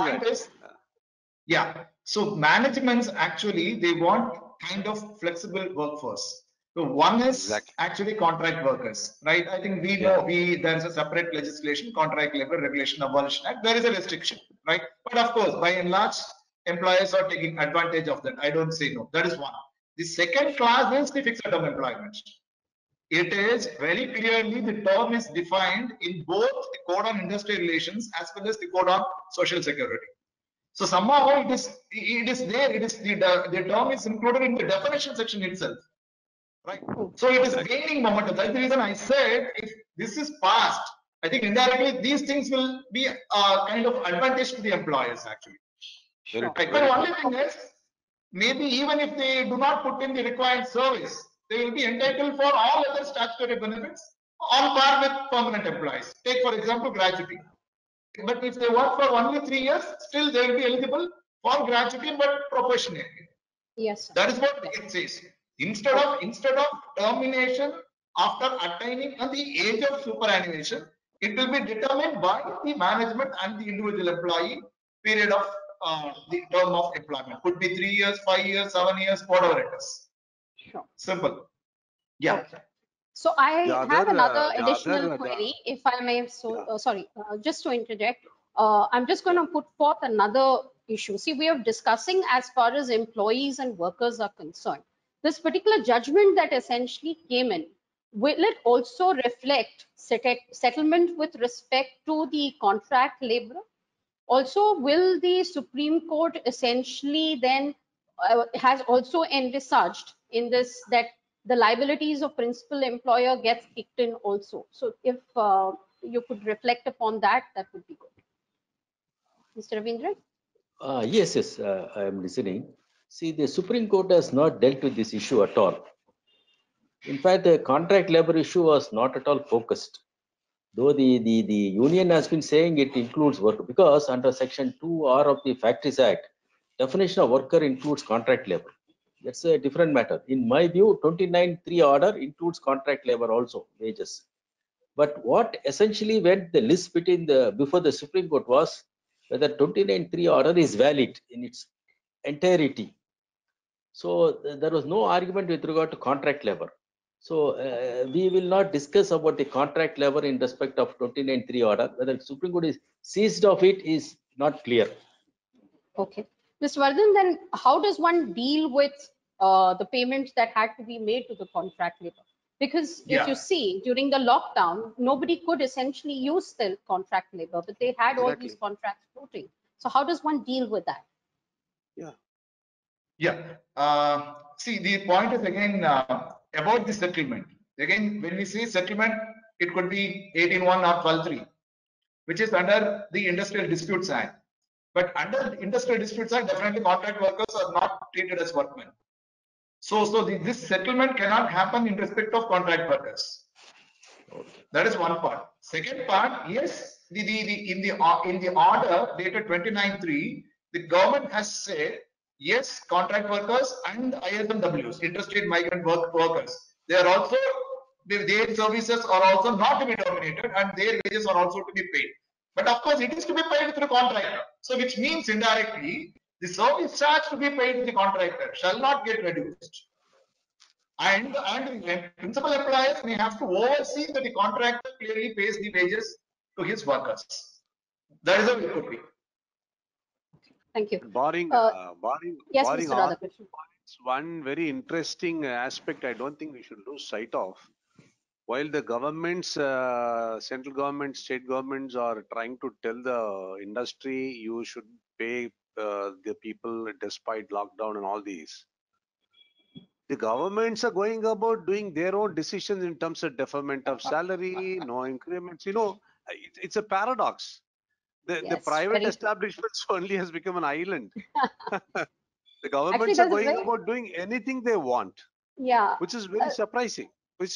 that. So managements actually, they want kind of flexible workforce. So one is actually contract workers, right? I think we know there is a separate legislation, Contract Labor Regulation Abolition Act. There is a restriction, right? But of course, by and large, employers are taking advantage of that. I don't say no. That is one. The second class is the fixed term employment. It is very clearly, the term is defined in both the Code on Industrial Relations as well as the Code on Social Security. So somehow it is there. It is the term is included in the definition section itself, right? So it is gaining momentum. That's the reason I said if this is passed, I think indirectly these things will be kind of advantage to the employers actually. Very Right. true. But one thing is, maybe even if they do not put in the required service, they will be entitled for all other statutory benefits on par with permanent employees. Take for example gratuity. But if they work for only 3 years, still they will be eligible for gratuity but proportionately. Yes, sir. That is what it says. Instead of termination after attaining the age of superannuation, it will be determined by the management and the individual employee period of the term of employment. Could be 3 years, 5 years, 7 years, whatever it is. Sure. Simple. Yeah. Okay. So I The have other, another the additional other, query, if I may. So, yeah. sorry, just to interject, I'm just going to put forth another issue. See, we are discussing as far as employees and workers are concerned. This particular judgment that essentially came in, will it also reflect settlement with respect to the contract laborer? Also, will the Supreme Court essentially then has also envisaged in this that the liabilities of principal employer gets kicked in also? So if you could reflect upon that, that would be good. Mr. Ravindran? Yes, I am listening. See, the Supreme Court has not dealt with this issue at all. In fact, the contract labor issue was not at all focused. Though the union has been saying it includes work, because under Section 2R of the Factories Act, definition of worker includes contract labor. That's a different matter. In my view, 29(3) order includes contract labor also, wages. But what essentially went the list before the Supreme Court was whether 29(3) order is valid in its entirety. So there was no argument with regard to contract labor. So we will not discuss about the contract labor in respect of 29(3) order. Whether the Supreme Court is seized of it is not clear. Okay. Mr. Vardhan, then how does one deal with the payments that had to be made to the contract labor? Because if you see, during the lockdown, nobody could essentially use the contract labor, but they had all these contracts floating. So how does one deal with that? Yeah. Yeah. See, the point is again about the settlement. Again, when we say settlement, it could be 18(1) or 12(3), which is under the Industrial Disputes Act. But under the Industrial Disputes Act, definitely contract workers are not treated as workmen. So this settlement cannot happen in respect of contract workers. That is one part. Second part, yes, in the order dated 29(3), the government has said yes, contract workers and ISMWs, interstate migrant workers, they are also their services are also not to be terminated and their wages are also to be paid. But of course, it is to be paid through contractor. So which means indirectly, the service charge to be paid to the contractor shall not get reduced. And the principal employers may have to oversee that the contractor clearly pays the wages to his workers. That is how it could be. Thank you. Barring Yes, barring Mr. all Radhakrishnan. points, one very interesting aspect I don't think we should lose sight of. While the governments, central government, state governments are trying to tell the industry you should pay the people despite lockdown and all these, the governments are going about doing their own decisions in terms of deferment of salary, no increments. You know, it's a paradox. The Yes, private very true. establishments only has become an island. The Actually, governments are that's a going very, about doing anything they want, yeah, which is very surprising.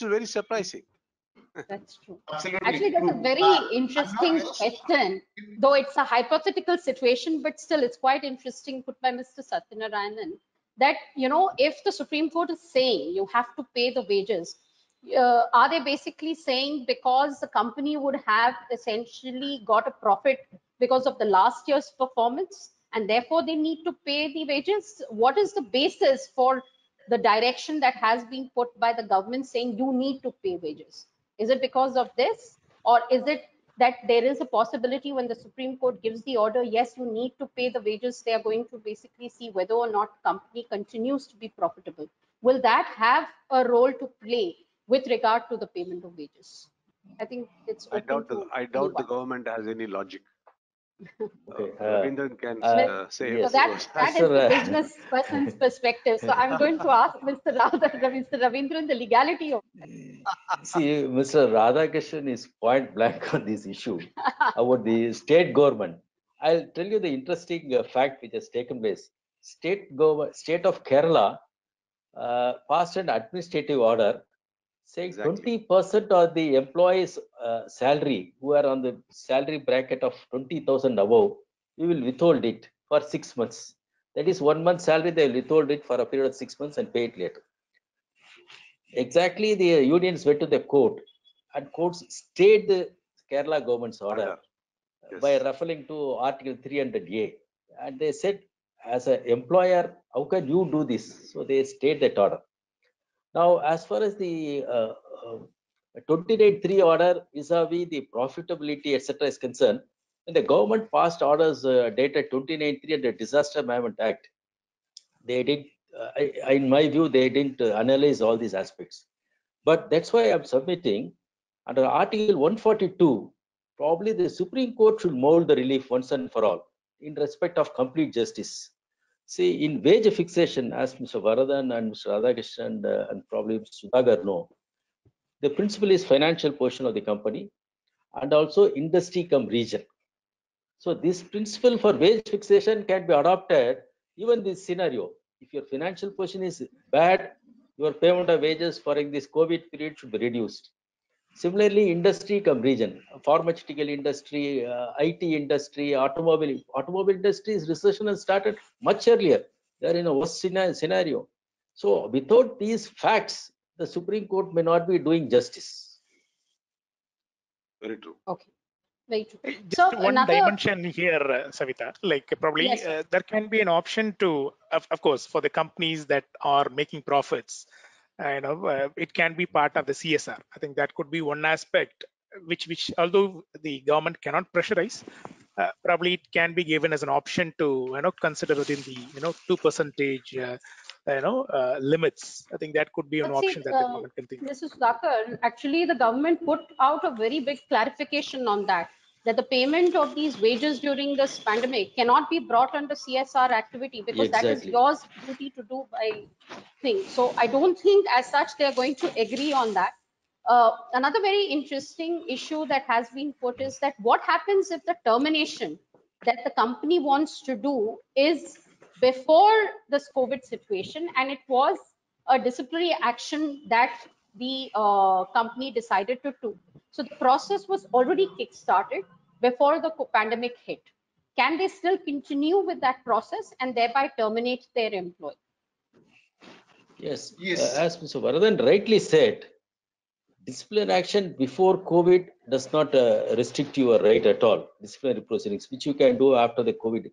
that's true. Absolutely Actually, that's a true. very interesting question, though it's a hypothetical situation, but still it's quite interesting put by Mr. Satyanarayanan that, you know, if the Supreme Court is saying you have to pay the wages, are they basically saying because the company would have essentially got a profit because of the last year's performance and therefore they need to pay the wages? What is the basis for the direction that has been put by the government saying you need to pay wages? Is it because of this, or is it that there is a possibility when the Supreme Court gives the order, yes, you need to pay the wages, they are going to basically see whether or not company continues to be profitable? Will that have a role to play with regard to the payment of wages? I think it's I open doubt to I doubt the anyone. government has any logic. Okay. Ravindran can say So yes. a few that words. that is the business person's perspective. So I'm going to ask Mr. Ravindran the legality of See, Mr. Radhakrishnan is point blank on this issue about the state government. I'll tell you the interesting fact which has taken place. State of Kerala passed an administrative order saying Exactly. 20% of the employees' salary who are on the salary bracket of 20,000 above, we will withhold it for 6 months. That is 1 month salary, they will withhold it for a period of 6 months and pay it later. Exactly, the unions went to the court and courts stayed the Kerala government's order by Yes. referring to Article 300A. And they said, as an employer, how can you do this? So they stayed that order. Now, as far as the 29.3 order vis-a-vis the profitability, etc., is concerned, when the government passed orders dated 29.3 and the Disaster Management Act, they did, in my view, they didn't analyze all these aspects. But that's why I'm submitting under Article 142, probably the Supreme Court should mold the relief once and for all in respect of complete justice. See, in wage fixation, as Mr. Varadan and Mr. Radhakrishnan and probably Mr. Sudhakar know, the principle is financial portion of the company and also industry cum region. So this principle for wage fixation can be adopted even this scenario. If your financial position is bad, your payment of wages for this COVID period should be reduced. Similarly, industry cum region, pharmaceutical industry, IT industry, automobile industry's recession has started much earlier. They are in a worse scenario. So without these facts, the Supreme Court may not be doing justice. Very true. Okay, very true. Just So one another, dimension here, Savita, like probably yes, sir. there can be an option to, of course, for the companies that are making profits, it can be part of the CSR. I think that could be one aspect, which although the government cannot pressurize, probably it can be given as an option to, consider within the, 2% limits. I think that could be an But see, option that the government can think of. Mrs. Sudhakar, actually the government put out a very big clarification on that the payment of these wages during this pandemic cannot be brought under CSR activity because that is Exactly. yours duty to do by thing. So I don't think as such they're going to agree on that. Another very interesting issue that has been put is that what happens if the termination that the company wants to do is before this COVID situation and it was a disciplinary action that the company decided to do. So the process was already kick-started before the pandemic hit. Can they still continue with that process and thereby terminate their employee? Yes, Yes. as Mr. Varadan rightly said, disciplinary action before COVID does not restrict your right at all. Disciplinary proceedings, which you can do after the COVID.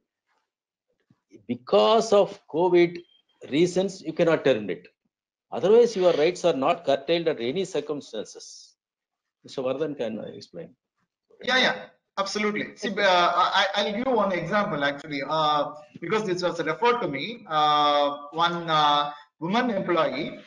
Because of COVID reasons, you cannot terminate. Otherwise, your rights are not curtailed under any circumstances. Mr. Varadan can explain. Yeah, absolutely. See, I'll give one example actually, because this was referred to me. One woman employee,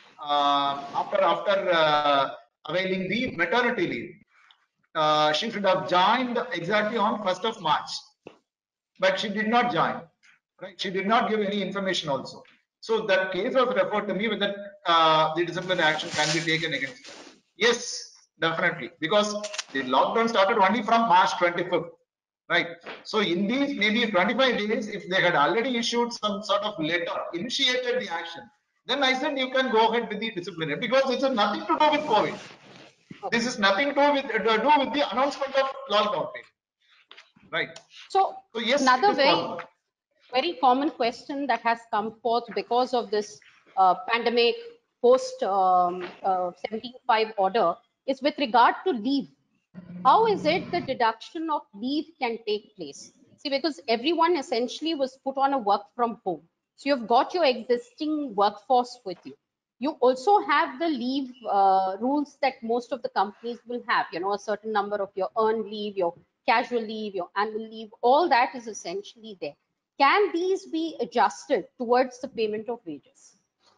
after availing the maternity leave, she should have joined exactly on 1st of March, but she did not join. Right? She did not give any information also. So that case was referred to me whether the disciplinary action can be taken against her. Yes, definitely, because the lockdown started only from March 25th, right? So in these maybe 25 days, if they had already issued some sort of letter, initiated the action, then I said you can go ahead with the disciplinary because it has nothing to do with COVID. This is nothing to do with the announcement of lockdown, right? So Yes, it another is possible. very common question that has come forth because of this pandemic post 17.5 order is with regard to leave. How is it the deduction of leave can take place? See, because everyone essentially was put on a work from home. So you've got your existing workforce with you. You also have the leave rules that most of the companies will have, a certain number of your earned leave, your casual leave, your annual leave, all that is essentially there. Can these be adjusted towards the payment of wages?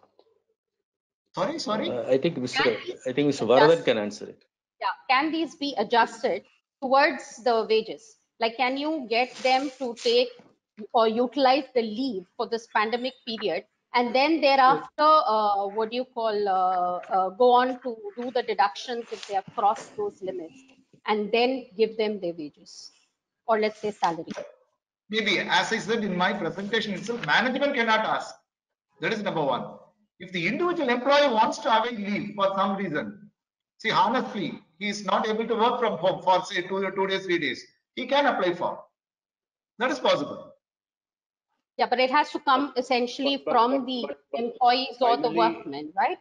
Sorry. I think Mr. Adjust- Varadan can answer it. Yeah, can these be adjusted towards the wages? Like, can you get them to take or utilize the leave for this pandemic period, and then thereafter, what do you call, go on to do the deductions if they have crossed those limits, and then give them their wages, or let's say salary? Maybe, as I said in my presentation itself, management cannot ask. That is number one. If the individual employee wants to avail leave for some reason, see, honestly, he is not able to work from home for say 2 days, 3 days, he can apply for. That is possible. Yeah, but it has to come essentially from the employees or the workmen, right?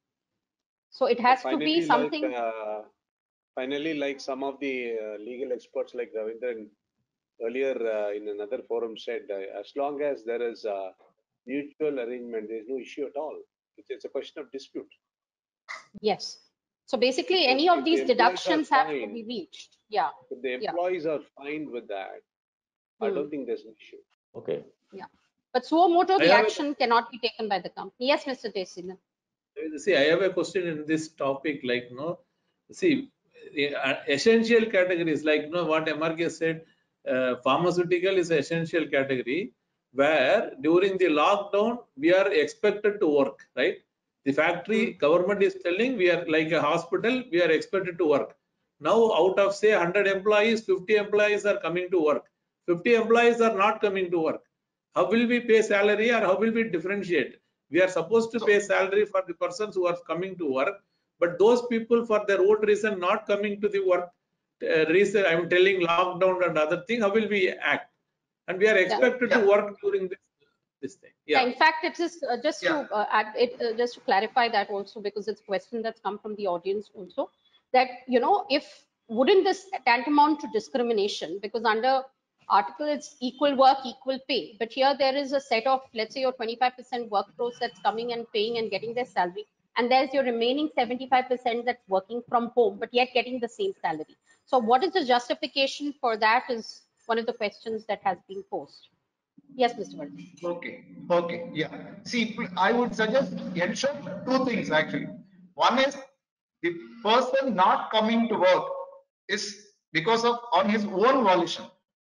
So it has to be something. Finally, like some of the legal experts like Ravindran earlier in another forum said, as long as there is a mutual arrangement, there is no issue at all. It's a question of dispute. Yes. So basically, any of these deductions have to be reached. Yeah. If the employees are fine with that, I don't think there's an issue. Okay. Yeah. But suo moto, the action cannot be taken by the company. Yes, Mr. Desina. See, I have a question in this topic, like, see, essential categories, like, what MRK said, pharmaceutical is an essential category, where during the lockdown, we are expected to work, right? The factory, government is telling we are like a hospital, we are expected to work. Now, out of say 100 employees, 50 employees are coming to work. 50 employees are not coming to work. How will we pay salary, or how will we differentiate? We are supposed to pay salary for the persons who are coming to work, but those people for their own reason not coming to the work reason, I'm telling lockdown and other thing, how will we act? And we are expected to work during this thing. Yeah. In fact, it is just to add it, just to clarify that also, because it's a question that's come from the audience also, that, if wouldn't this tantamount to discrimination, because under article it's equal work, equal pay, but here there is a set of, let's say, your 25% workforce that's coming and paying and getting their salary, and there's your remaining 75% that's working from home but yet getting the same salary. So what is the justification for that is one of the questions that has been posed. Yes, Mr. Vardhan. Okay, yeah. See, I would suggest ensure two things actually. One is the person not coming to work is because of on his own volition.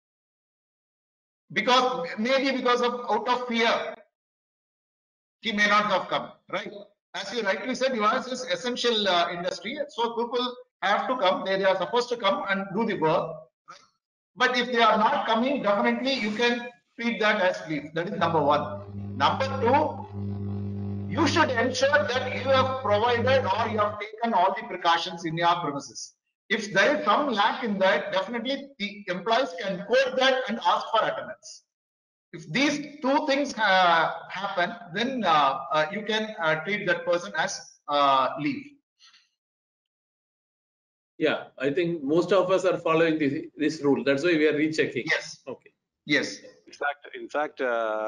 Maybe because of out of fear, he may not have come, right? As you rightly said, yours is essential industry, so people have to come. They are supposed to come and do the work. Right? But if they are not coming, definitely you can treat that as leave. That is number one. Number two, you should ensure that you have provided or you have taken all the precautions in your premises. If there is some lack in that, definitely the employees can quote that and ask for attendance. If these two things happen, then you can treat that person as leave. Yeah, I think most of us are following this rule. That's why we are rechecking. Yes. Okay. Yes. In fact,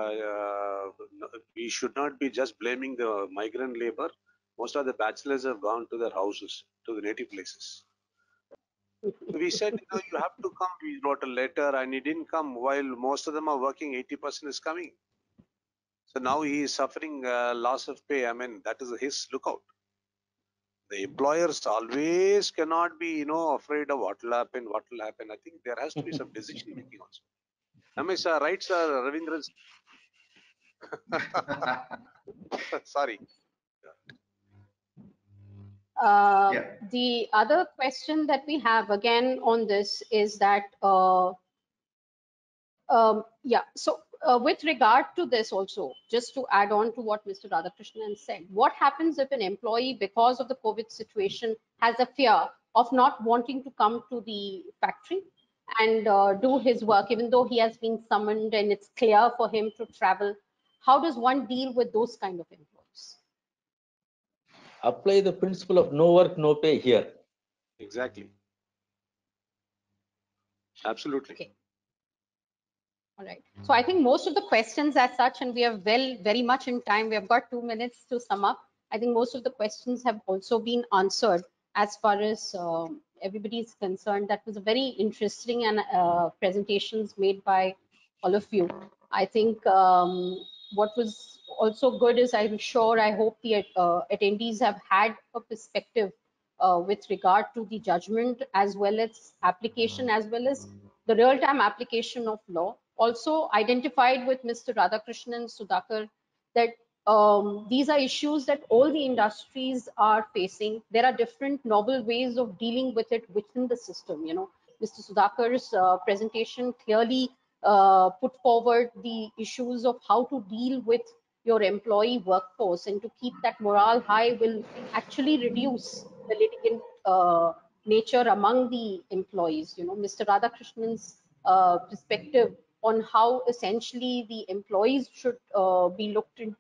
we should not be just blaming the migrant labor. Most of the bachelors have gone to their houses, to the native places. We said, you have to come. We wrote a letter and he didn't come. While most of them are working, 80% is coming. So now he is suffering loss of pay. I mean, that is his lookout. The employers always cannot be, afraid of what will happen, I think there has to be some decision making also. Am I right, sir, Ravindran? Sorry. The other question that we have again on this is that, with regard to this also, just to add on to what Mr. Radhakrishnan said, what happens if an employee, because of the COVID situation, has a fear of not wanting to come to the factory and do his work, even though he has been summoned and it's clear for him to travel? How does one deal with those kind of employees? Apply the principle of no work, no pay here. Exactly. Absolutely. Okay. All right. So I think most of the questions as such, and we are very much in time. We have got 2 minutes to sum up. I think most of the questions have also been answered as far as everybody is concerned. That was a very interesting and presentations made by all of you. I think what was also good is I hope the attendees have had a perspective with regard to the judgment as well as application, as well as the real-time application of law. Also identified with Mr. Radhakrishnan Sudhakar that these are issues that all the industries are facing. There are different novel ways of dealing with it within the system. Mr. Sudhakar's presentation clearly put forward the issues of how to deal with your employee workforce, and to keep that morale high will actually reduce the litigant nature among the employees. Mr. Radhakrishnan's perspective on how essentially the employees should be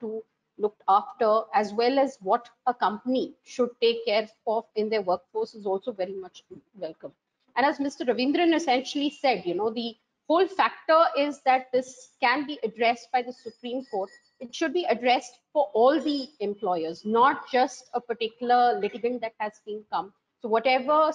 looked after, as well as what a company should take care of in their workforce, is also very much welcome. And as Mr. Ravindran essentially said, the whole factor is that this can be addressed by the Supreme Court. It should be addressed for all the employers, not just a particular litigant that has been come. So whatever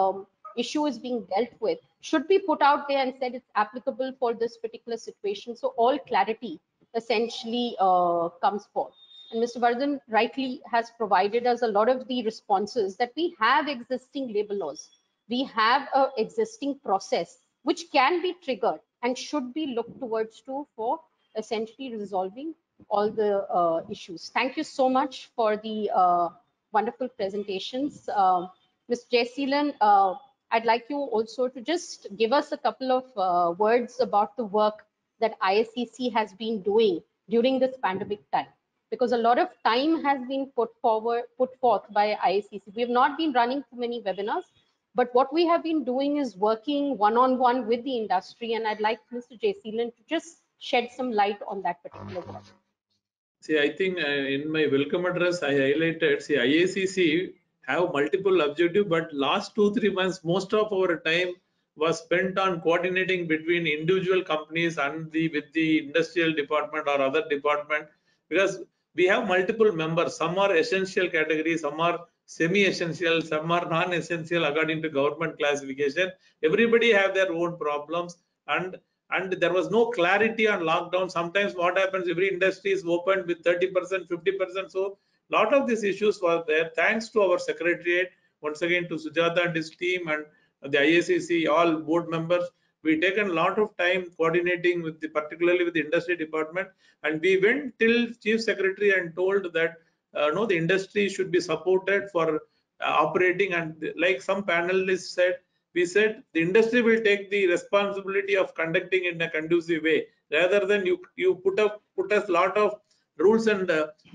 issue is being dealt with should be put out there and said it's applicable for this particular situation. So all clarity essentially comes forth. And Mr. Vardhan rightly has provided us a lot of the responses that we have existing labor laws. We have an existing process which can be triggered and should be looked towards for essentially resolving all the issues. Thank you so much for the wonderful presentations. Ms. Jayseelan, I'd like you also to just give us a couple of words about the work that IACC has been doing during this pandemic time, because a lot of time has been put forth by IACC. We have not been running too many webinars, but what we have been doing is working one-on-one with the industry, and I'd like Mr. Jayseelan to just shed some light on that particular work. See, I think in my welcome address, I highlighted, see, IACC have multiple objectives, but last 2-3 months, most of our time was spent on coordinating between individual companies and with the industrial department or other department, because we have multiple members. Some are essential categories, some are semi-essential, some are non-essential according to government classification. Everybody have their own problems, and there was no clarity on lockdown. Sometimes what happens, every industry is opened with 30%, 50%. So a lot of these issues were there. Thanks to our secretariat, once again to Sujata and his team and the IACC, all board members, we taken a lot of time coordinating with particularly with the industry department, and we went till chief secretary and told that no, the industry should be supported for operating, and like some panelists said, we said the industry will take the responsibility of conducting in a conducive way, rather than you put us lot of rules and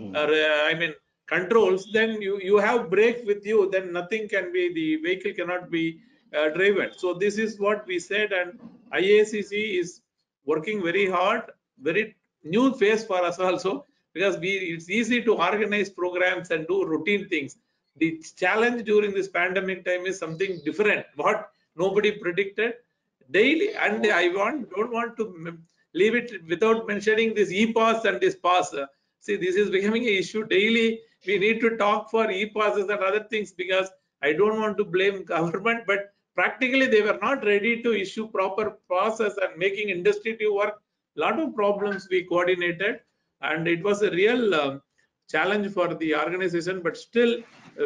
I mean controls, then you have brakes with you, then nothing can be, the vehicle cannot be driven. So this is what we said, and IACC is working very hard, very new phase for us also, because it's easy to organize programs and do routine things. The challenge during this pandemic time is something different, what nobody predicted daily. And I don't want to leave it without mentioning this e-pass and this pass. See, this is becoming an issue daily. We need to talk for e-passes and other things, because I don't want to blame government, but practically they were not ready to issue proper process and making industry to work. A lot of problems we coordinated, and it was a real challenge for the organization, but still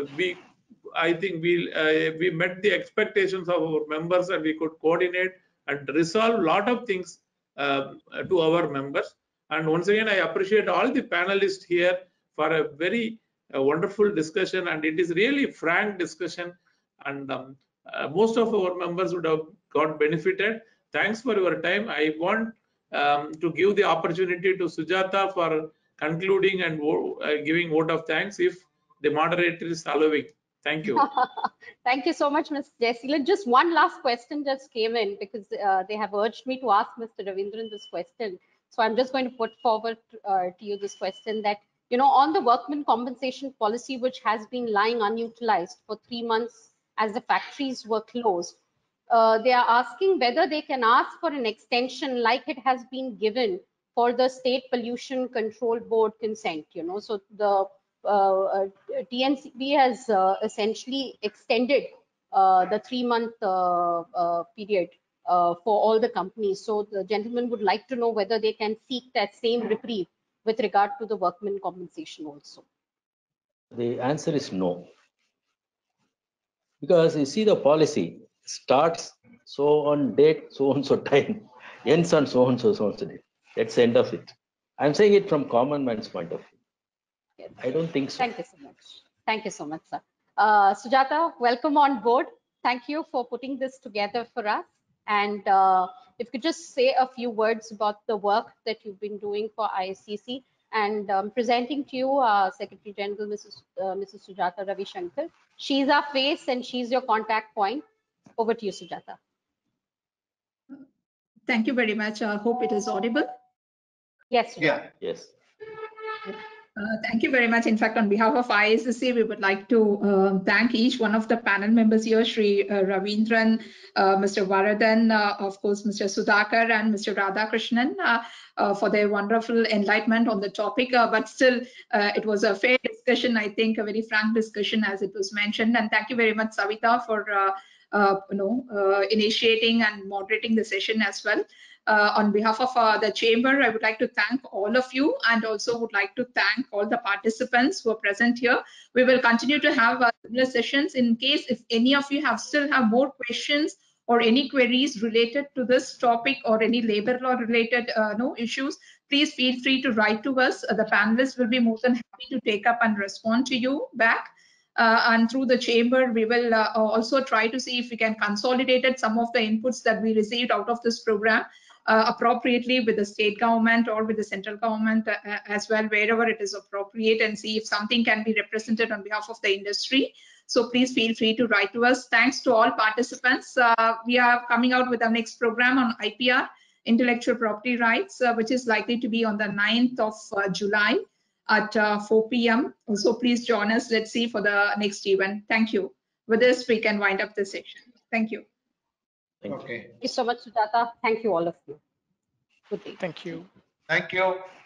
I think we met the expectations of our members, and we could coordinate and resolve a lot of things to our members. And once again, I appreciate all the panelists here for a very wonderful discussion, and it is really frank discussion, and most of our members would have got benefited. Thanks for your time. I want to give the opportunity to Sujata for concluding and giving vote of thanks, if the moderator is allowing. Thank you. Thank you so much, Ms. Jayseelan. Just one last question just came in, because they have urged me to ask Mr. Ravindran this question. So I'm just going to put forward to you this question that, on the workmen compensation policy, which has been lying unutilized for 3 months as the factories were closed, they are asking whether they can ask for an extension like it has been given for the State Pollution Control Board consent. So the TNCB has essentially extended the 3-month period for all the companies. So the gentleman would like to know whether they can seek that same reprieve with regard to the workmen compensation also. The answer is no. Because you see the policy, starts so on date, so and so time, ends on so and so date. That's the end of it. I'm saying it from common man's point of view. Yes. I don't think so. Thank you so much. Thank you so much, sir. Sujata, welcome on board. Thank you for putting this together for us. And if you could just say a few words about the work that you've been doing for ISCC, and presenting to you Secretary General Mrs. Sujata Ravi Shankar. She's our face and she's your contact point. Over to you, Sujata. Thank you very much. I hope it is audible. Yes, Sujata. Yeah. Yes. Thank you very much. In fact, on behalf of ISCC, we would like to thank each one of the panel members here, Sri Ravindran, Mr. Varadan, of course, Mr. Sudhakar and Mr. Radhakrishnan for their wonderful enlightenment on the topic. But still, it was a fair discussion, I think, a very frank discussion as it was mentioned. And thank you very much, Savita, for initiating and moderating the session as well. On behalf of the chamber, I would like to thank all of you and also would like to thank all the participants who are present here. We will continue to have similar sessions in case if any of you still have more questions or any queries related to this topic or any labor law related issues, please feel free to write to us. The panelists will be more than happy to take up and respond to you back. And through the chamber, we will also try to see if we can consolidate some of the inputs that we received out of this program appropriately with the state government or with the central government as well, wherever it is appropriate, and see if something can be represented on behalf of the industry. So please feel free to write to us. Thanks to all participants. We are coming out with our next program on IPR, intellectual property rights, which is likely to be on the 9th of July at 4 p.m. So please join us. Let's see for the next event. Thank you. With this, we can wind up the session. Thank you. Thank you. Okay. Thank you so much, Sujata. Thank you, all of you. Good day. Thank you. Thank you.